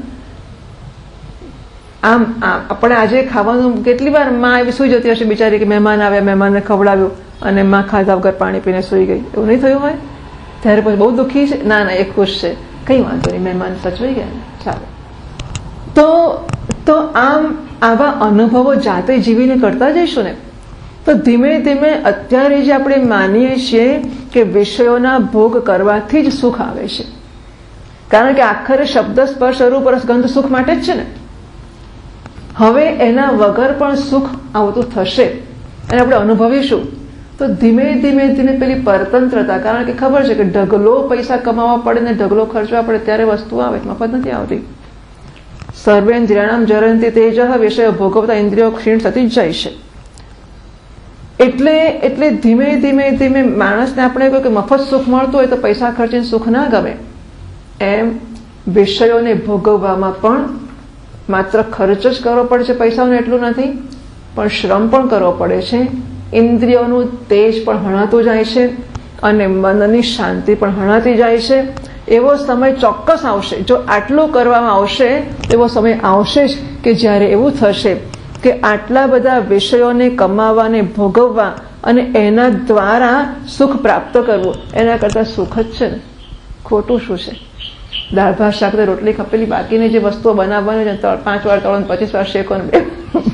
આમ આપણે આજે ખાવાનું કેટલી વાર માં એવી સુઈ જતી હશે બિચારી કે મહેમાન આવ્યા, મહેમાનને ખવડાવ્યું અને માં ખાધા વગર પાણી પીને સુઈ ગઈ, એવું નહીં થયું હોય? ત્યારે પછી બહુ દુઃખી છે, ના ના એ ખુશ છે, કઈ વાંધો નહીં, મહેમાન સચવાઈ ગયા ને, ચાલો. તો તો આમ આવા અનુભવો જાતે જીવીને કરતા જઈશું ને તો ધીમે ધીમે અત્યારે જે આપણે માનીએ છીએ કે વિષયોના ભોગ કરવાથી જ સુખ આવે છે, કારણ કે આખરે શબ્દ સ્પર્શ રૂપ રસ ગંધ સુખ માટે જ છે ને. હવે એના વગર પણ સુખ આવતું થશે અને આપણે અનુભવીશું તો ધીમે ધીમે ધીમે પેલી પરતંત્રતા, કારણ કે ખબર છે કે ઢગલો પૈસા કમાવા પડે ને ઢગલો ખર્ચવા પડે ત્યારે વસ્તુ આવે, મફત નથી આવતી. સર્વેન્દ્રિયાણામ જરંતી તેજઃ, વિષયો ભોગવતા ઇન્દ્રિયો ક્ષીણ થતી જ જાય છે. એટલે એટલે ધીમે ધીમે ધીમે માણસને આપણે કહ્યું કે મફત સુખ મળતું હોય તો પૈસા ખર્ચીને સુખ ના ગમે, એમ વિષયોને ભોગવવામાં પણ માત્ર ખર્ચ જ કરવો પડે છે, પૈસાનો એટલું નથી, પણ શ્રમ પણ કરવો પડે છે, ઇન્દ્રિયોનું તેજ પણ હણાતું જાય છે અને મનની શાંતિ પણ હણાતી જાય છે. એવો સમય ચોક્કસ આવશે, જો આટલું કરવામાં આવશે એવો સમય આવશે જ કે જ્યારે એવું થશે કે આટલા બધા વિષયોને કમાવાને ભોગવવા અને એના દ્વારા સુખ પ્રાપ્ત કરવું એના કરતાં સુખ જ છે ને, ખોટું શું છે? દાળ ભાત શાક રોટલી ખપેલી બાકીની જે વસ્તુઓ બનાવવાની છે, પાંચ વાર તળો પચીસ વાર શેકો ને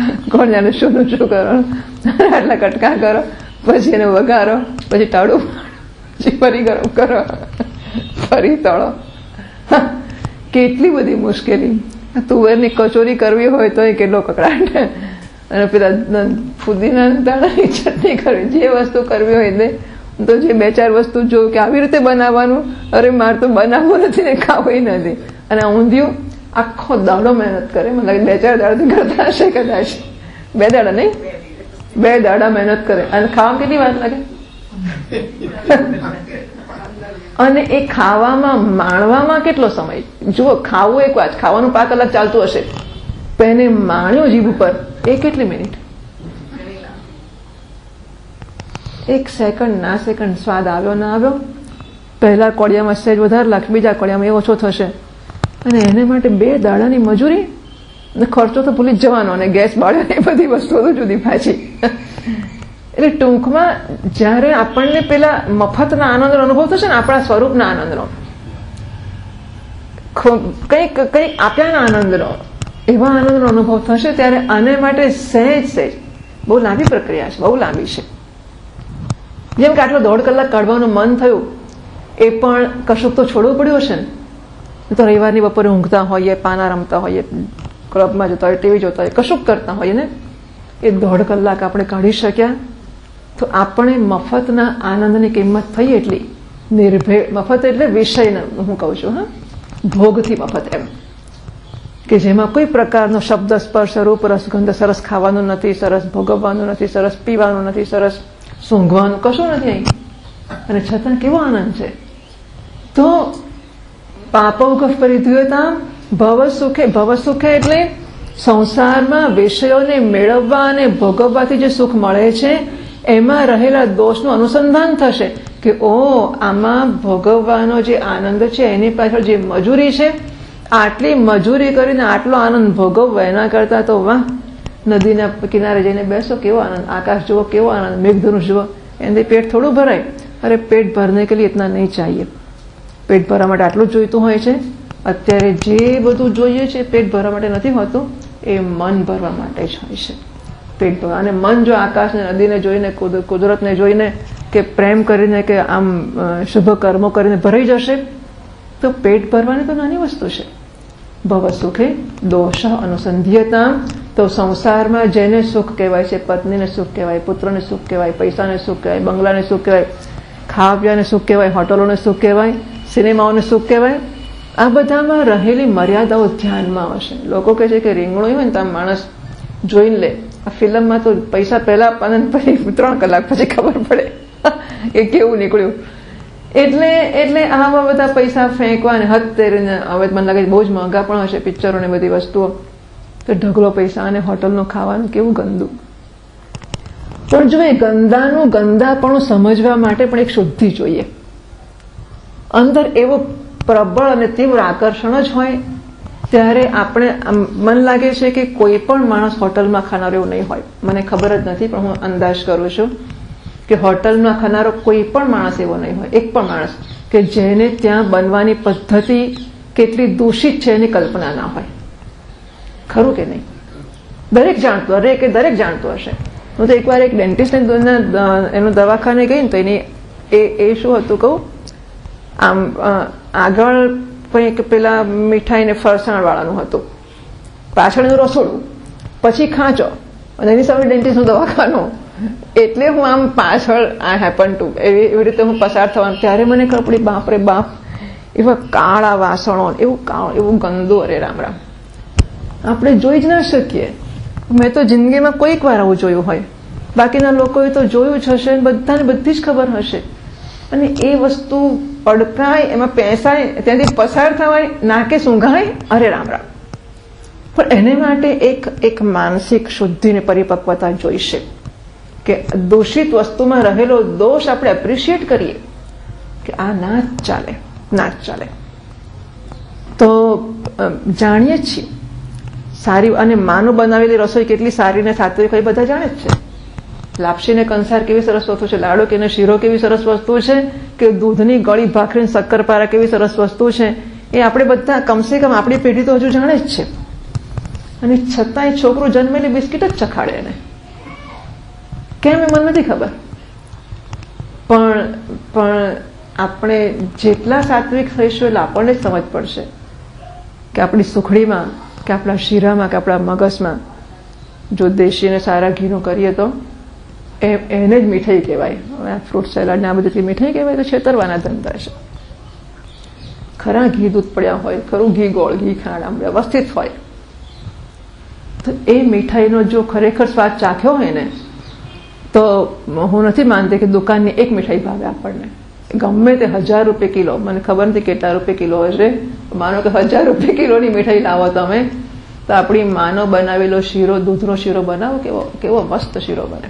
કોણ જાણે શું શું કરો, આટલા કટકા કરો, પછી એને વઘારો, પછી ટાળું, પછી ફરી ગરમ કરો, ફરી તળો. કેટલી બધી મુશ્કેલી. તુવેરની કચોરી કરવી હોય તો એ કેટલો કકડાટ, અને પેલા ફુદીના દાણાની ચટણી કરવી, જે વસ્તુ કરવી હોય તે તો જે બે ચાર વસ્તુ જો કે આવી રીતે બનાવવાનું, અરે મારે તો બનાવવું નથી ને ખાવું નથી. અને ઊંધિયું આખો દાડો મહેનત કરે, મને લાગે બે ચાર દાડાથી કરતા હશે કદાચ, બે દાડા નહીં, બે દાડા મહેનત કરે, અને ખાવામાં કેટલી વાર લાગે. અને એ ખાવામાં માણવામાં કેટલો સમય. જુઓ, ખાવું એક વાત, ખાવાનું પાંચ કલાક ચાલતું હશે, પણ એને માણ્યો જીભ ઉપર એ કેટલી મિનિટ, એક સેકન્ડ ના સેકન્ડ. સ્વાદ આવ્યો ના આવ્યો, પહેલા કોળિયામાં સહેજ વધારે લાગશે, બીજા કોળિયામાં એ ઓછો થશે, અને એને માટે બે દાડાની મજૂરી ને ખર્ચો તો ભૂલી જ જવાનો, અને ગેસ બાળ્યો એ બધી વસ્તુઓ તો જુદી પાછી. એટલે ટૂંકમાં જયારે આપણને પેલા મફતના આનંદનો અનુભવ થશે ને, આપણા સ્વરૂપના આનંદનો, કંઈક કંઈક આપ્યાના આનંદનો, એવા આનંદનો અનુભવ થશે, ત્યારે આને માટે સહેજ સહેજ બહુ લાંબી પ્રક્રિયા છે, બહુ લાંબી છે. જેમ કે આટલો દોઢ કલાક કાઢવાનું મન થયું, એ પણ કશુંક તો છોડવું પડ્યું હશે ને. તો રવિવારની બપોરે ઊંઘતા હોઈએ, પાના રમતા હોઈએ, ક્લબમાં જતા હોય, ટીવી જોતા હોય, કશુંક કરતા હોઈએ ને, એ દોઢ કલાક આપણે કાઢી શક્યા તો આપણે મફતના આનંદની કિંમત થઈ એટલી નિર્ભેળ. મફત એટલે વિષયને હું કહું છું, હા, ભોગથી મફત એમ, કે જેમાં કોઈ પ્રકારનો શબ્દ, સ્પર્શ, રૂપ, રસ, ગંધ, સરસ ખાવાનું નથી, સરસ ભોગવવાનું નથી, સરસ પીવાનું નથી, સરસ સૂંઘવાનું કશું નથી અહીં, અને છતાં કેવો આનંદ છે. તો પાપૌઘ પરિધ્યુયતામ ભવ સુખે. ભવ સુખે એટલે સંસારમાં વિષયોને મેળવવા અને ભોગવવાથી જે સુખ મળે છે એમાં રહેલા દોષનું અનુસંધાન થશે કે ઓ, આમાં ભોગવવાનો જે આનંદ છે એની પાછળ જે મજૂરી છે, આટલી મજૂરી કરીને આટલો આનંદ ભોગવવો, એના કરતા તો વાહ, નદીના કિનારે જઈને બેસો, કેવો આનંદ, આકાશ જુઓ, કેવો આનંદ, મેઘધનુષ જુઓ, એનાથી પેટ થોડું ભરાય. અરે પેટ ભરને કે લીએ ઇતના નહીં ચાહીએ. પેટ ભરવા માટે આટલું જ જોઈતું હોય છે. અત્યારે જે બધું જોઈએ છે પેટ ભરવા માટે નથી હોતું, એ મન ભરવા માટે જ હોય છે. પેટ ભરવા, અને મન જો આકાશને, નદીને જોઈને, કુદરતને જોઈને, કે પ્રેમ કરીને, કે આમ શુભ કર્મો કરીને ભરાઈ જશે, તો પેટ ભરવાની તો નાની વસ્તુ છે. ભવ સુખે દોષ અનુસંધ્યતા. તો સંસારમાં જેને સુખ કહેવાય છે, પત્નીને સુખ કહેવાય, પુત્રને સુખ કહેવાય, પૈસાને સુખ કહેવાય, બંગલાને સુખ કહેવાય, ખાવા પીવાને સુખ કહેવાય, હોટલોને સુખ કહેવાય, સિનેમાઓને સુખ કહેવાય, આ બધામાં રહેલી મર્યાદાઓ ધ્યાનમાં હશે. લોકો કહે છે કે રીંગણું હોય ને તો આમ માણસ જોઈને લે, આ ફિલ્મમાં તો પૈસા પહેલા આપવાના, પછી ત્રણ કલાક પછી ખબર પડે કે કેવું નીકળ્યું. એટલે એટલે આવા બધા પૈસા ફેંકવા ને હદ તેરીને, હવે મને લાગે બહુ જ મોંઘા પણ હશે પિક્ચરો ને બધી વસ્તુઓ, તો ઢગલો પૈસા અને હોટલનું ખાવાનું કેવું ગંદુ. પણ જો એ ગંદાનું ગંદાપણું સમજવા માટે પણ એક શુદ્ધિ જોઈએ. અંદર એવો પ્રબળ અને તીવ્ર આકર્ષણ જ હોય ત્યારે આપણે, મન લાગે છે કે કોઈ પણ માણસ હોટલમાં ખાનારો એવું નહીં હોય. મને ખબર જ નથી, પણ હું અંદાજ કરું છું કે હોટલમાં ખાનારો કોઈ પણ માણસ એવો નહીં હોય, એક પણ માણસ કે જેને ત્યાં બનવાની પદ્ધતિ કેટલી દૂષિત છે એની કલ્પના ના હોય. ખરું કે નહીં? દરેક જાણતું, દરેક દરેક જાણતું હશે. હું તો એકવાર એક ડેન્ટિસ્ટને એનું દવાખાને ગઈ ને, તો એની એ એ શું હતું કહું, આમ આગળ કંઈક પેલા મીઠાઈ ને ફરસાણ વાળાનું હતું, પાછળ એનું રસોડું, પછી ખાંચો, અને એની સામે ડેન્ટિસ્ટનું દવાખાનું. એટલે હું આમ પાછળ આ હેપન ટુ એવી એવી રીતે હું પસાર થવાનું, ત્યારે મને ખબર પડી, બાપ રે બાપ, એવા કાળા વાસણો, એવું કાળ, એવું ગંદુ, અરે રામ રામ, આપણે જોઈ જ ના શકીએ. મેં તો જિંદગીમાં કોઈક વાર આવું જોયું હોય, બાકીના લોકોએ તો જોયું જ હશે, બધાને બધી જ ખબર હશે. અને એ વસ્તુ પડકાય, એમાં પેસાય, ત્યાંથી પસાર થવાય, નાકે સૂંઘાય, અરે રામ રામ. પણ એને માટે એક એક માનસિક શુદ્ધિ ને પરિપક્વતા જોઈશે કે દૂષિત વસ્તુમાં રહેલો દોષ આપણે એપ્રિશિએટ કરીએ કે આ ના જ ચાલે, ના જ ચાલે. તો જાણીએ જ છીએ સારી અને માનું બનાવેલી રસોઈ કેટલી સારી ને સાત્વિક એ બધા જાણે જ છે. લાપસી ને કંસાર કેવી સરસ વસ્તુ છે, લાડુ કે શીરો કેવી સરસ વસ્તુ છે, કે દૂધની ગળી ભાખરી શક્કરપારા કેવી સરસ વસ્તુ છે, એ આપણે બધા કમસે કમ આપણી પેઢી તો હજુ જાણે જ છે. અને છતાંય છોકરો જન્મેલી બિસ્કિટ જ ચખાડે એને. કેમ એ મને નથી ખબર. પણ પણ આપણે જેટલા સાત્વિક થઈશું એટલે આપણને જ સમજ પડશે કે આપણી સુખડીમાં કે આપણા શીરામાં કે આપણા મગજમાં જો દેશી અને સારા ઘીનું કરીએ તો એને જ મીઠાઈ કહેવાય. હવે ફ્રૂટ સેલાડ ને આ બધી મીઠાઈ કહેવાય તો છેતરવાના ધંધા છે. ખરા ઘી દૂધ પડ્યા હોય, ખરું ઘી ગોળ ઘી ખાંડ આમ વ્યવસ્થિત હોય તો એ મીઠાઈનો જો ખરેખર સ્વાદ ચાખ્યો હોય ને તો હું નથી માનતી કે દુકાનની એક મીઠાઈ ભાવે આપણને. ગમે તે હજાર રૂપિયા કિલો, મને ખબર નથી કેટલા રૂપિયા કિલો હશે, માનો કે હજાર રૂપિયા કિલોની મીઠાઈ લાવો તમે તો આપણી માનો બનાવેલો શીરો, દૂધનો શીરો બનાવો, કેવો કેવો મસ્ત શીરો બને.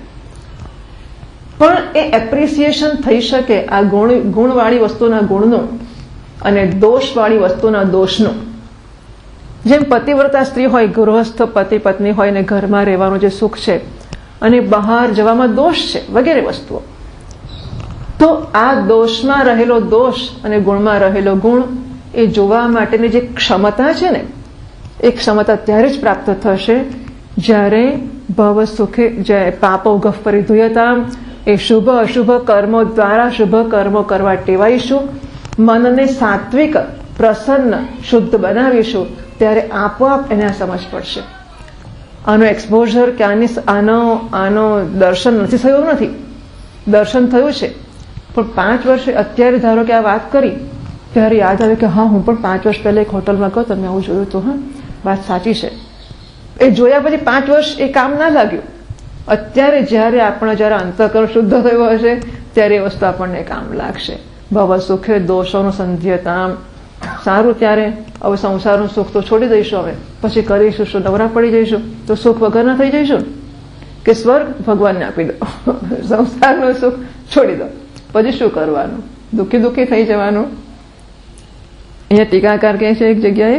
પણ એ એપ્રિસિએશન થઈ શકે આ ગુણ ગુણવાળી વસ્તુના ગુણનું અને દોષવાળી વસ્તુના દોષનું. જેમ પતિવ્રતા સ્ત્રી હોય, ગૃહસ્થ પતિ પત્ની હોય ને ઘરમાં રહેવાનું જે સુખ છે અને બહાર જવામાં દોષ છે વગેરે વસ્તુઓ, તો આ દોષમાં રહેલો દોષ અને ગુણમાં રહેલો ગુણ એ જોવા માટેની જે ક્ષમતા છે ને એ ક્ષમતા ત્યારે જ પ્રાપ્ત થશે જ્યારે ભવ સુખે જે પાપો ગફ પરિધુયતા, એ શુભ અશુભ કર્મો દ્વારા શુભ કર્મો કરવા ટેવાઈશું, મનને સાત્વિક પ્રસન્ન શુદ્ધ બનાવીશું, ત્યારે આપોઆપ એને સમજ પડશે. આનો એક્સપોઝર કે આની આનો આનો દર્શન નથી થયું નથી, દર્શન થયું છે પણ પાંચ વર્ષે અત્યારે ધારો કે આ વાત કરી ત્યારે યાદ આવે કે હા હું પણ પાંચ વર્ષ પહેલા એક હોટલમાં ગયો તમે આવું જોયું હતું. હા વાત સાચી છે. એ જોયા પછી પાંચ વર્ષ એ કામ ના લાગ્યું. અત્યારે જ્યારે આપણે જયારે અંતઃકરણ શુદ્ધ થયું હશે ત્યારે એ વસ્તુ આપણને કામ લાગશે. ભવ સુખે દોષોનું સંધ્યતા. સારું ત્યારે હવે સંસારનું સુખ તો છોડી દઈશું, હવે પછી કરીશું શું, નવરા પડી જઈશું તો સુખ વગરના થઈ જઈશું કે સ્વર્ગ ભગવાનને આપી દો, સંસારનું સુખ છોડી દો, પછી શું કરવાનું, દુઃખી દુઃખી થઈ જવાનું. અહીંયા ટીકાકાર કહે છે એક જગ્યાએ,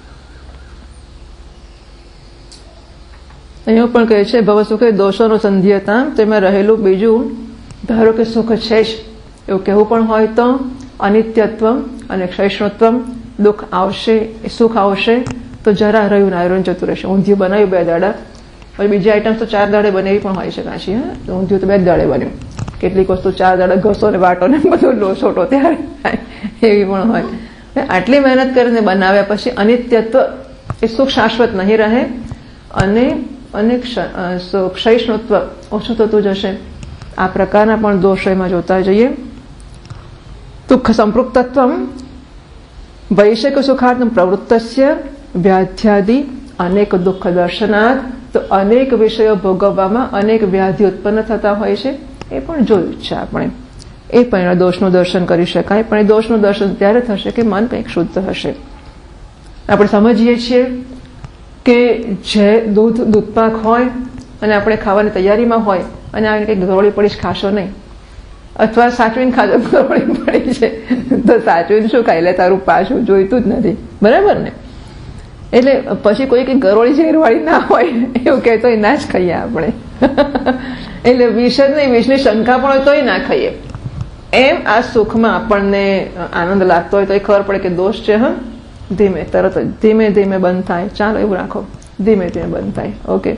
અહીંયા પણ કહે છે ભવ સુખે દોષોનો સંધ્યતા, તેમાં રહેલું બીજું ધારો કે સુખ છે જ એવું કહેવું પણ હોય તો અનિત્યત્વ અને ક્ષયષ્ણુત્વ, દુઃખ આવશે સુખ આવશે તો જરા રહ્યું ના રહ્યું જતું રહેશે. ઊંધિયું બનાવ્યું બે દાડા, પછી બીજી આઈટમ્સ તો ચાર દાડે બને એવી પણ હોય છે કાશી. હા ઊંધિયું તો બે જ દાડે બન્યું, કેટલીક વસ્તુ ચાર દાડે ઘસો ને વાટો ને બધું લો છોટો ત્યારે એવી પણ હોય. આટલી મહેનત કરીને બનાવ્યા પછી અનિત્યત્વ, એ સુખ શાશ્વત નહીં રહે અને અને ક્ષયષ્ણુત્વ ઓછું થતું જશે. આ પ્રકારના પણ દોષો એમાં જોતા જઈએ. દુઃખ સંપૃક્તત્વ વૈશિક સુખાર્થમ પ્રવૃત્તસ્ય વ્યાધ્યાદિ અનેક દુઃખ દર્શનાર્થ, તો અનેક વિષયો ભોગવવામાં અનેક વ્યાધિ ઉત્પન્ન થતા હોય છે. એ પણ જોયું છે આપણે. એ પણ દોષનું દર્શન કરી શકાય, પણ એ દોષનું દર્શન ત્યારે થશે કે મન કંઈક શુદ્ધ હશે. આપણે સમજીએ છીએ કે જે દૂધ દૂધપાક હોય અને આપણે ખાવાની તૈયારીમાં હોય અને આવીને કંઈક ગરોળી પડીશ ખાશો નહીં, અથવા સાચવીને ખાજો ગરોળી પડી છે તો સાચવીને શું ખાઈ લે, તારું પાછું જોઈતું જ નથી, બરાબર ને. એટલે પછી કોઈ કંઈક ગરોળી ઝેરવાળી ના હોય એવું કહેતો ના જ ખાઈએ આપણે. એટલે વિષ જ નહીં, વિષની શંકા પણ હોય તોય ના ખાઈએ. એમ આ સુખમાં આપણને આનંદ લાગતો હોય તો એ ખબર પડે કે દોષ છે. હા ધીમે તરત જ ધીમે ધીમે બંધ થાય. ચાલો એવું રાખો, ધીમે ધીમે બંધ થાય. ઓકે.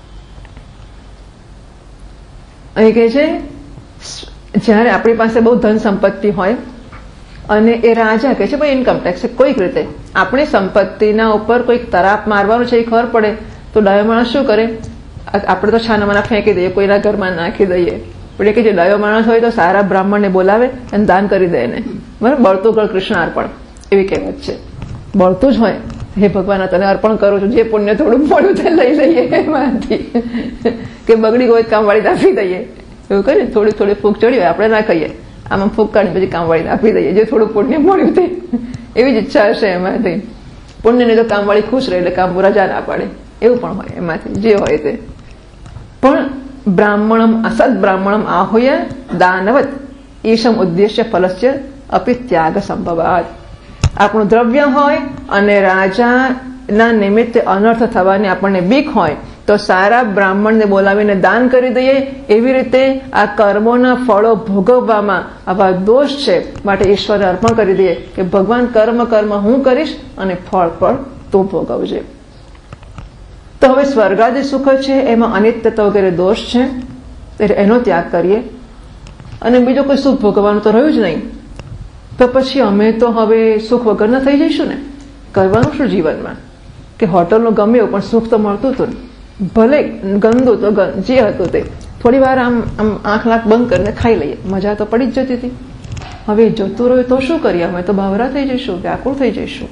અહીં કહે છે જ્યારે આપણી પાસે બહુ ધન સંપત્તિ હોય અને એ રાજા કહે છે ભાઈ ઇન્કમ ટેક્સ કોઈક રીતે આપણી સંપત્તિના ઉપર કોઈક તરાપ મારવાનું છે એ ખબર પડે તો ડાયો માણસ શું કરે, આપણે તો છાનામાના ફેંકી દઈએ, કોઈના ઘરમાં નાખી દઈએ. પણ કે જે ડાયો માણસ હોય તો સારા બ્રાહ્મણને બોલાવે અને દાન કરી દે એને, બરાબર. બળતું ગળ કૃષ્ણ અર્પણ એવી કહેવત છે. બળતું જ હોય, હે ભગવાન તને અર્પણ કરું છું, જે પુણ્ય થોડું મળ્યું તે લઈ લઈએ એમાંથી, કે બગડી ગયો કામવાળી આપી દઈએ એવું કરીએ. થોડી થોડી ફૂંક ચડી હોય આપણે ના કહીએ, આમાં ફૂંક કાઢી પછી કામવાળીને આપી દઈએ, જે થોડું પુણ્ય મળ્યું તે. એવી જ ઈચ્છા હશે એમાંથી. પુણ્યને તો કામવાળી ખુશ રહે એટલે કામ રજા ના પાડે, એવું પણ હોય એમાંથી જે હોય તે. પણ બ્રાહ્મણમ અસદ બ્રાહ્મણમ આહુય દાનવત ઈશમ ઉદ્દેશ્ય ફલસ્ય અપી ત્યાગ સંભવાત. આપણું દ્રવ્ય હોય અને રાજાના નિમિત્તે અનર્થ થવાની આપણને બીક હોય તો સારા બ્રાહ્મણને બોલાવીને દાન કરી દઈએ. એવી રીતે આ કર્મોના ફળો ભોગવવામાં આવા દોષ છે માટે ઈશ્વરને અર્પણ કરી દઈએ કે ભગવાન કર્મ કર્મ હું કરીશ અને ફળ પણ તું ભોગવજે. તો હવે સ્વર્ગાદી સુખ છે એમાં અનિત્યતા વગેરે દોષ છે, એટલે એનો ત્યાગ કરીએ અને બીજો કોઈ સુખ ભોગવવાનું તો રહ્યું જ નહીં. તો પછી અમે તો હવે સુખ વગરના થઈ જઈશું ને. કરવાનું શું જીવનમાં કે હોટલનું ગમે એવું પણ સુખ તો મળતું હતું ને, ભલે ગંદુ તો જે હતું તે થોડી વાર આમ આમ આંખ લાખ બંધ કરીને ખાઈ લઈએ, મજા તો પડી જ જતી હતી. હવે જતું રહ્યું તો શું કરીએ, અમે તો બાવરા થઈ જઈશું, વ્યાકુળ થઈ જઈશું.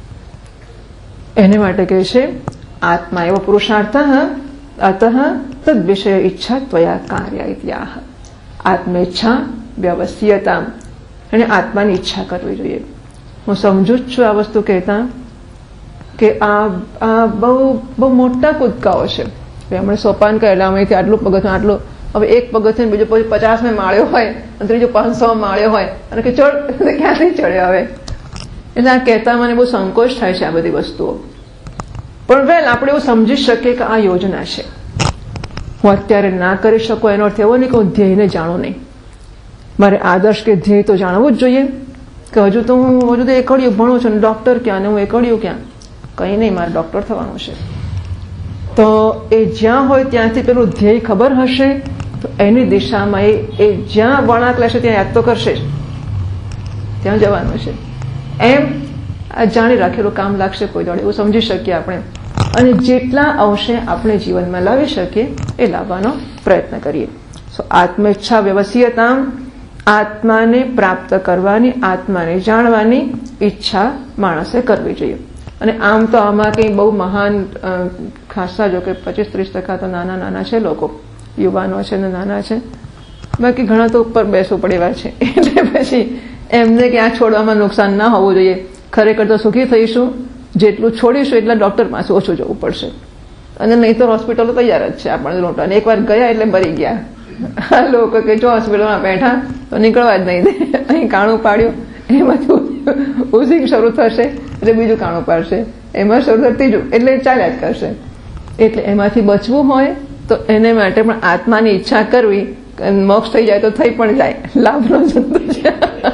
એને માટે કહે છે આત્મા એવો પુરુષાર્થ અતઃ તદ વિષય ઈચ્છા ત્વયા કાર્ય ઇત્યાહ. આત્મેચ્છા વ્યવસ્થિયતા, અને આત્માની ઈચ્છા કરવી જોઈએ. હું સમજુ જ છું આ વસ્તુ કહેતા કે આ આ બહુ બહુ મોટા કૂદકાઓ છે. હમણાં સોપાન કરેલા અહીંથી આટલું પગથિયું આટલું, હવે એક પગથિયું બીજો પછી પચાસમાં માળ્યો હોય અને ત્રીજો પાંચસો માળ્યો હોય અને કે ચડ ક્યાંથી ચડ્યો હવે. એટલે આ કહેતા મને બહુ સંકોચ થાય છે આ બધી વસ્તુઓ. પણ વેલ આપણે એવું સમજી શકીએ કે આ યોજના છે. હું અત્યારે ના કરી શકું એનો અર્થ એવો નહીં કે હું ધ્યેયને જાણું નહીં. મારે આદર્શ કે ધ્યેય તો જાણવું જ જોઈએ કે હજુ તો હું હજુ તો એકડિયું ભણું છું, ડોક્ટર ક્યાં ને હું એકડિયું ક્યાં. કંઈ નહીં, મારે ડોક્ટર થવાનું છે. તો એ જ્યાં હોય ત્યાંથી પેલું ધ્યેય ખબર હશે તો એની દિશામાં એ એ જ્યાં વળાંક લેશે ત્યાં યાદ તો કરશે જ, ત્યાં જવાનું છે. એમ આ જાણી રાખેલું કામ લાગશે કોઈ દોડે, એવું સમજી શકીએ આપણે. અને જેટલા અંશે આપણે જીવનમાં લાવી શકીએ એ લાવવાનો પ્રયત્ન કરીએ. સો આત્મેચ્છા વ્યવસ્થિયતા, આત્માને પ્રાપ્ત કરવાની, આત્માને જાણવાની ઈચ્છા માણસે કરવી જોઈએ. અને આમ તો આમાં કંઈ બહુ મહાન ખાસા જો કે પચીસ ત્રીસ ટકા તો નાના નાના છે લોકો, યુવાનો છે ને નાના છે, બાકી ઘણા તો ઉપર બેસવું પડે એવા છે. એટલે પછી એમને ક્યાં છોડવામાં નુકસાન ના હોવું જોઈએ. ખરેખર તો સુખી થઈશું જેટલું છોડીશું એટલા ડોક્ટર પાસે ઓછું જવું પડશે. અને નહીં તો હોસ્પિટલો તૈયાર જ છે આપણને લૂંટવાની. એકવાર ગયા એટલે મરી ગયા. આ લોકો કે જો હોસ્પિટલમાં બેઠા તો નીકળવા જ નહીં દે, અહીં કાણું પાડ્યું એમાંથી ઉઝિંગ શરૂ થશે એટલે બીજું કાણું પાડશે, એમાં શરૂ થશે ત્રીજું, એટલે ચાલ્યા જ કરશે. એટલે એમાંથી બચવું હોય તો એને માટે પણ આત્માની ઈચ્છા કરવી. મોક્ષ થઈ જાય તો થઈ પણ જાય, લાભનો ધંધો છે.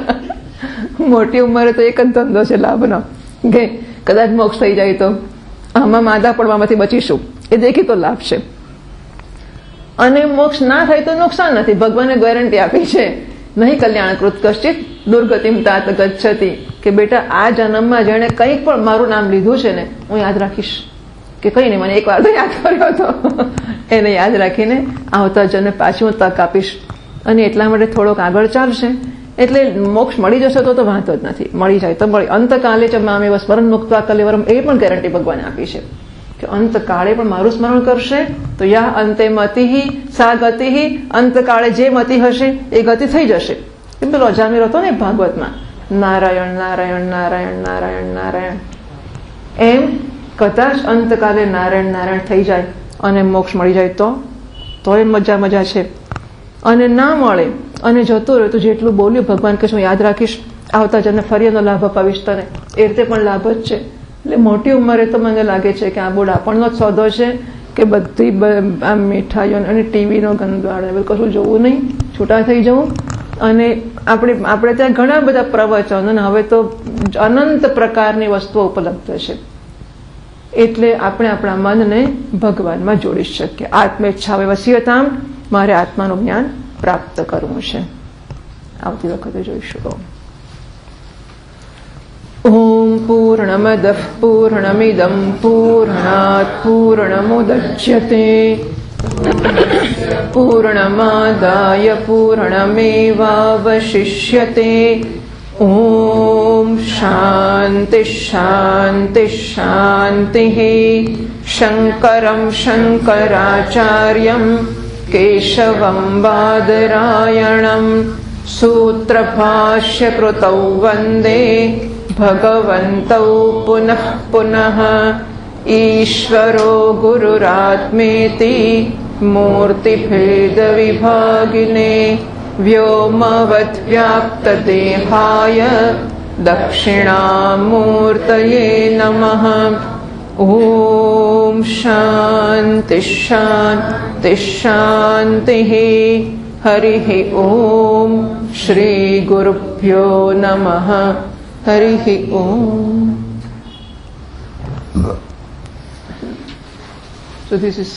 મોટી ઉંમરે તો એક જ ધંધો છે લાભનો, કે કદાચ મોક્ષ થઈ જાય તો આમાં માદા પડવામાંથી બચીશું, એ દેખી તો લાભ છે. અને મોક્ષ ના થાય તો નુકસાન નથી. ભગવાને ગેરંટી આપી છે નહીં કલ્યાણકૃત કશ્ચિત દુર્ગતિમ તાત ગચ્છતિ, કે બેટા આ જન્મમાં જેણે કંઈક પણ મારું નામ લીધું છે ને હું યાદ રાખીશ, કે કંઈ નહીં મને એક વાર તો યાદ કર્યો હતો, એને યાદ રાખીને આવતા જન્મે પાછી હું તક આપીશ. અને એટલા માટે થોડોક આગળ ચાલશે એટલે મોક્ષ મળી જશે તો તો વાંધો જ નથી. મળી જાય તો મળી. અંતકાલે ચ મામેવ સ્મરણ મુક્ત્વા કલેવરમ, એ પણ ગેરંટી ભગવાને આપી છે કે અંતકાળે પણ મારું સ્મરણ કરશે તો યા અંતે મતિહિ સા ગતિહિ, અંતકાળે જે મતિ હશે એ ગતિ થઈ જશે. એમ પેલો અજામીર હતો ને ભાગવતમાં, નારાયણ નારાયણ નારાયણ નારાયણ નારાયણ. એમ કદાચ અંતકાલે નારાયણ નારાયણ થઈ જાય અને મોક્ષ મળી જાય તો તો એ મજા મજા છે. અને ના મળે અને જતો રહે તો જેટલું બોલ્યું ભગવાન કે હું યાદ રાખીશ, આવતા જન્મે ફરી એનો લાભ અપાવીશ તને, એ રીતે પણ લાભ જ છે. એટલે મોટી ઉંમરે તો મને લાગે છે કે આ બુઢાપણનો જ સોદો છે કે બધી આમ મીઠાઈઓ અને ટીવીનો ગંદવાળ કશું જોવું નહીં, છૂટા થઈ જવું. અને આપણે આપણે ત્યાં ઘણા બધા પ્રવચનો અને હવે તો અનંત પ્રકારની વસ્તુઓ ઉપલબ્ધ છે. એટલે આપણે આપણા મનને ભગવાનમાં જોડી શકીએ. આત્મેચ્છા વ્યવસ્થિયતા, મારે આત્માનું જ્ઞાન પ્રાપ્ત કરવું છે. આવતી વખતે જોઈશું. ઓમ પૂર્ણમદ પૂર્ણમિદમ પૂર્ણાત પૂર્ણમુદચ્યતે પૂર્ણમાદાય પૂર્ણમેવાવશિષ્યતે. ઓમ શાંતિ શાંતિ શાંતિ. શંકરમ શંકરાચાર્યમ કેશવમ બાદરાયણમ સૂત્રભાષ્ય કૃતૌ વંદે ભગવन्तૌ પુનઃ પુનઃ. ઈશ્વરો ગુરુરાત્મેતિ મૂર્તિભેદ વિભાગિને વ્યોમવત વ્યાપ્ત દેહાય દક્ષિણામૂર્તયે નમઃ. ઓમ શાંતિ શાંતિ શાંતિ. હરિઃ ઓમ શ્રી ગુરુભ્યો નમઃ. હરિઃ ઓમ. So this is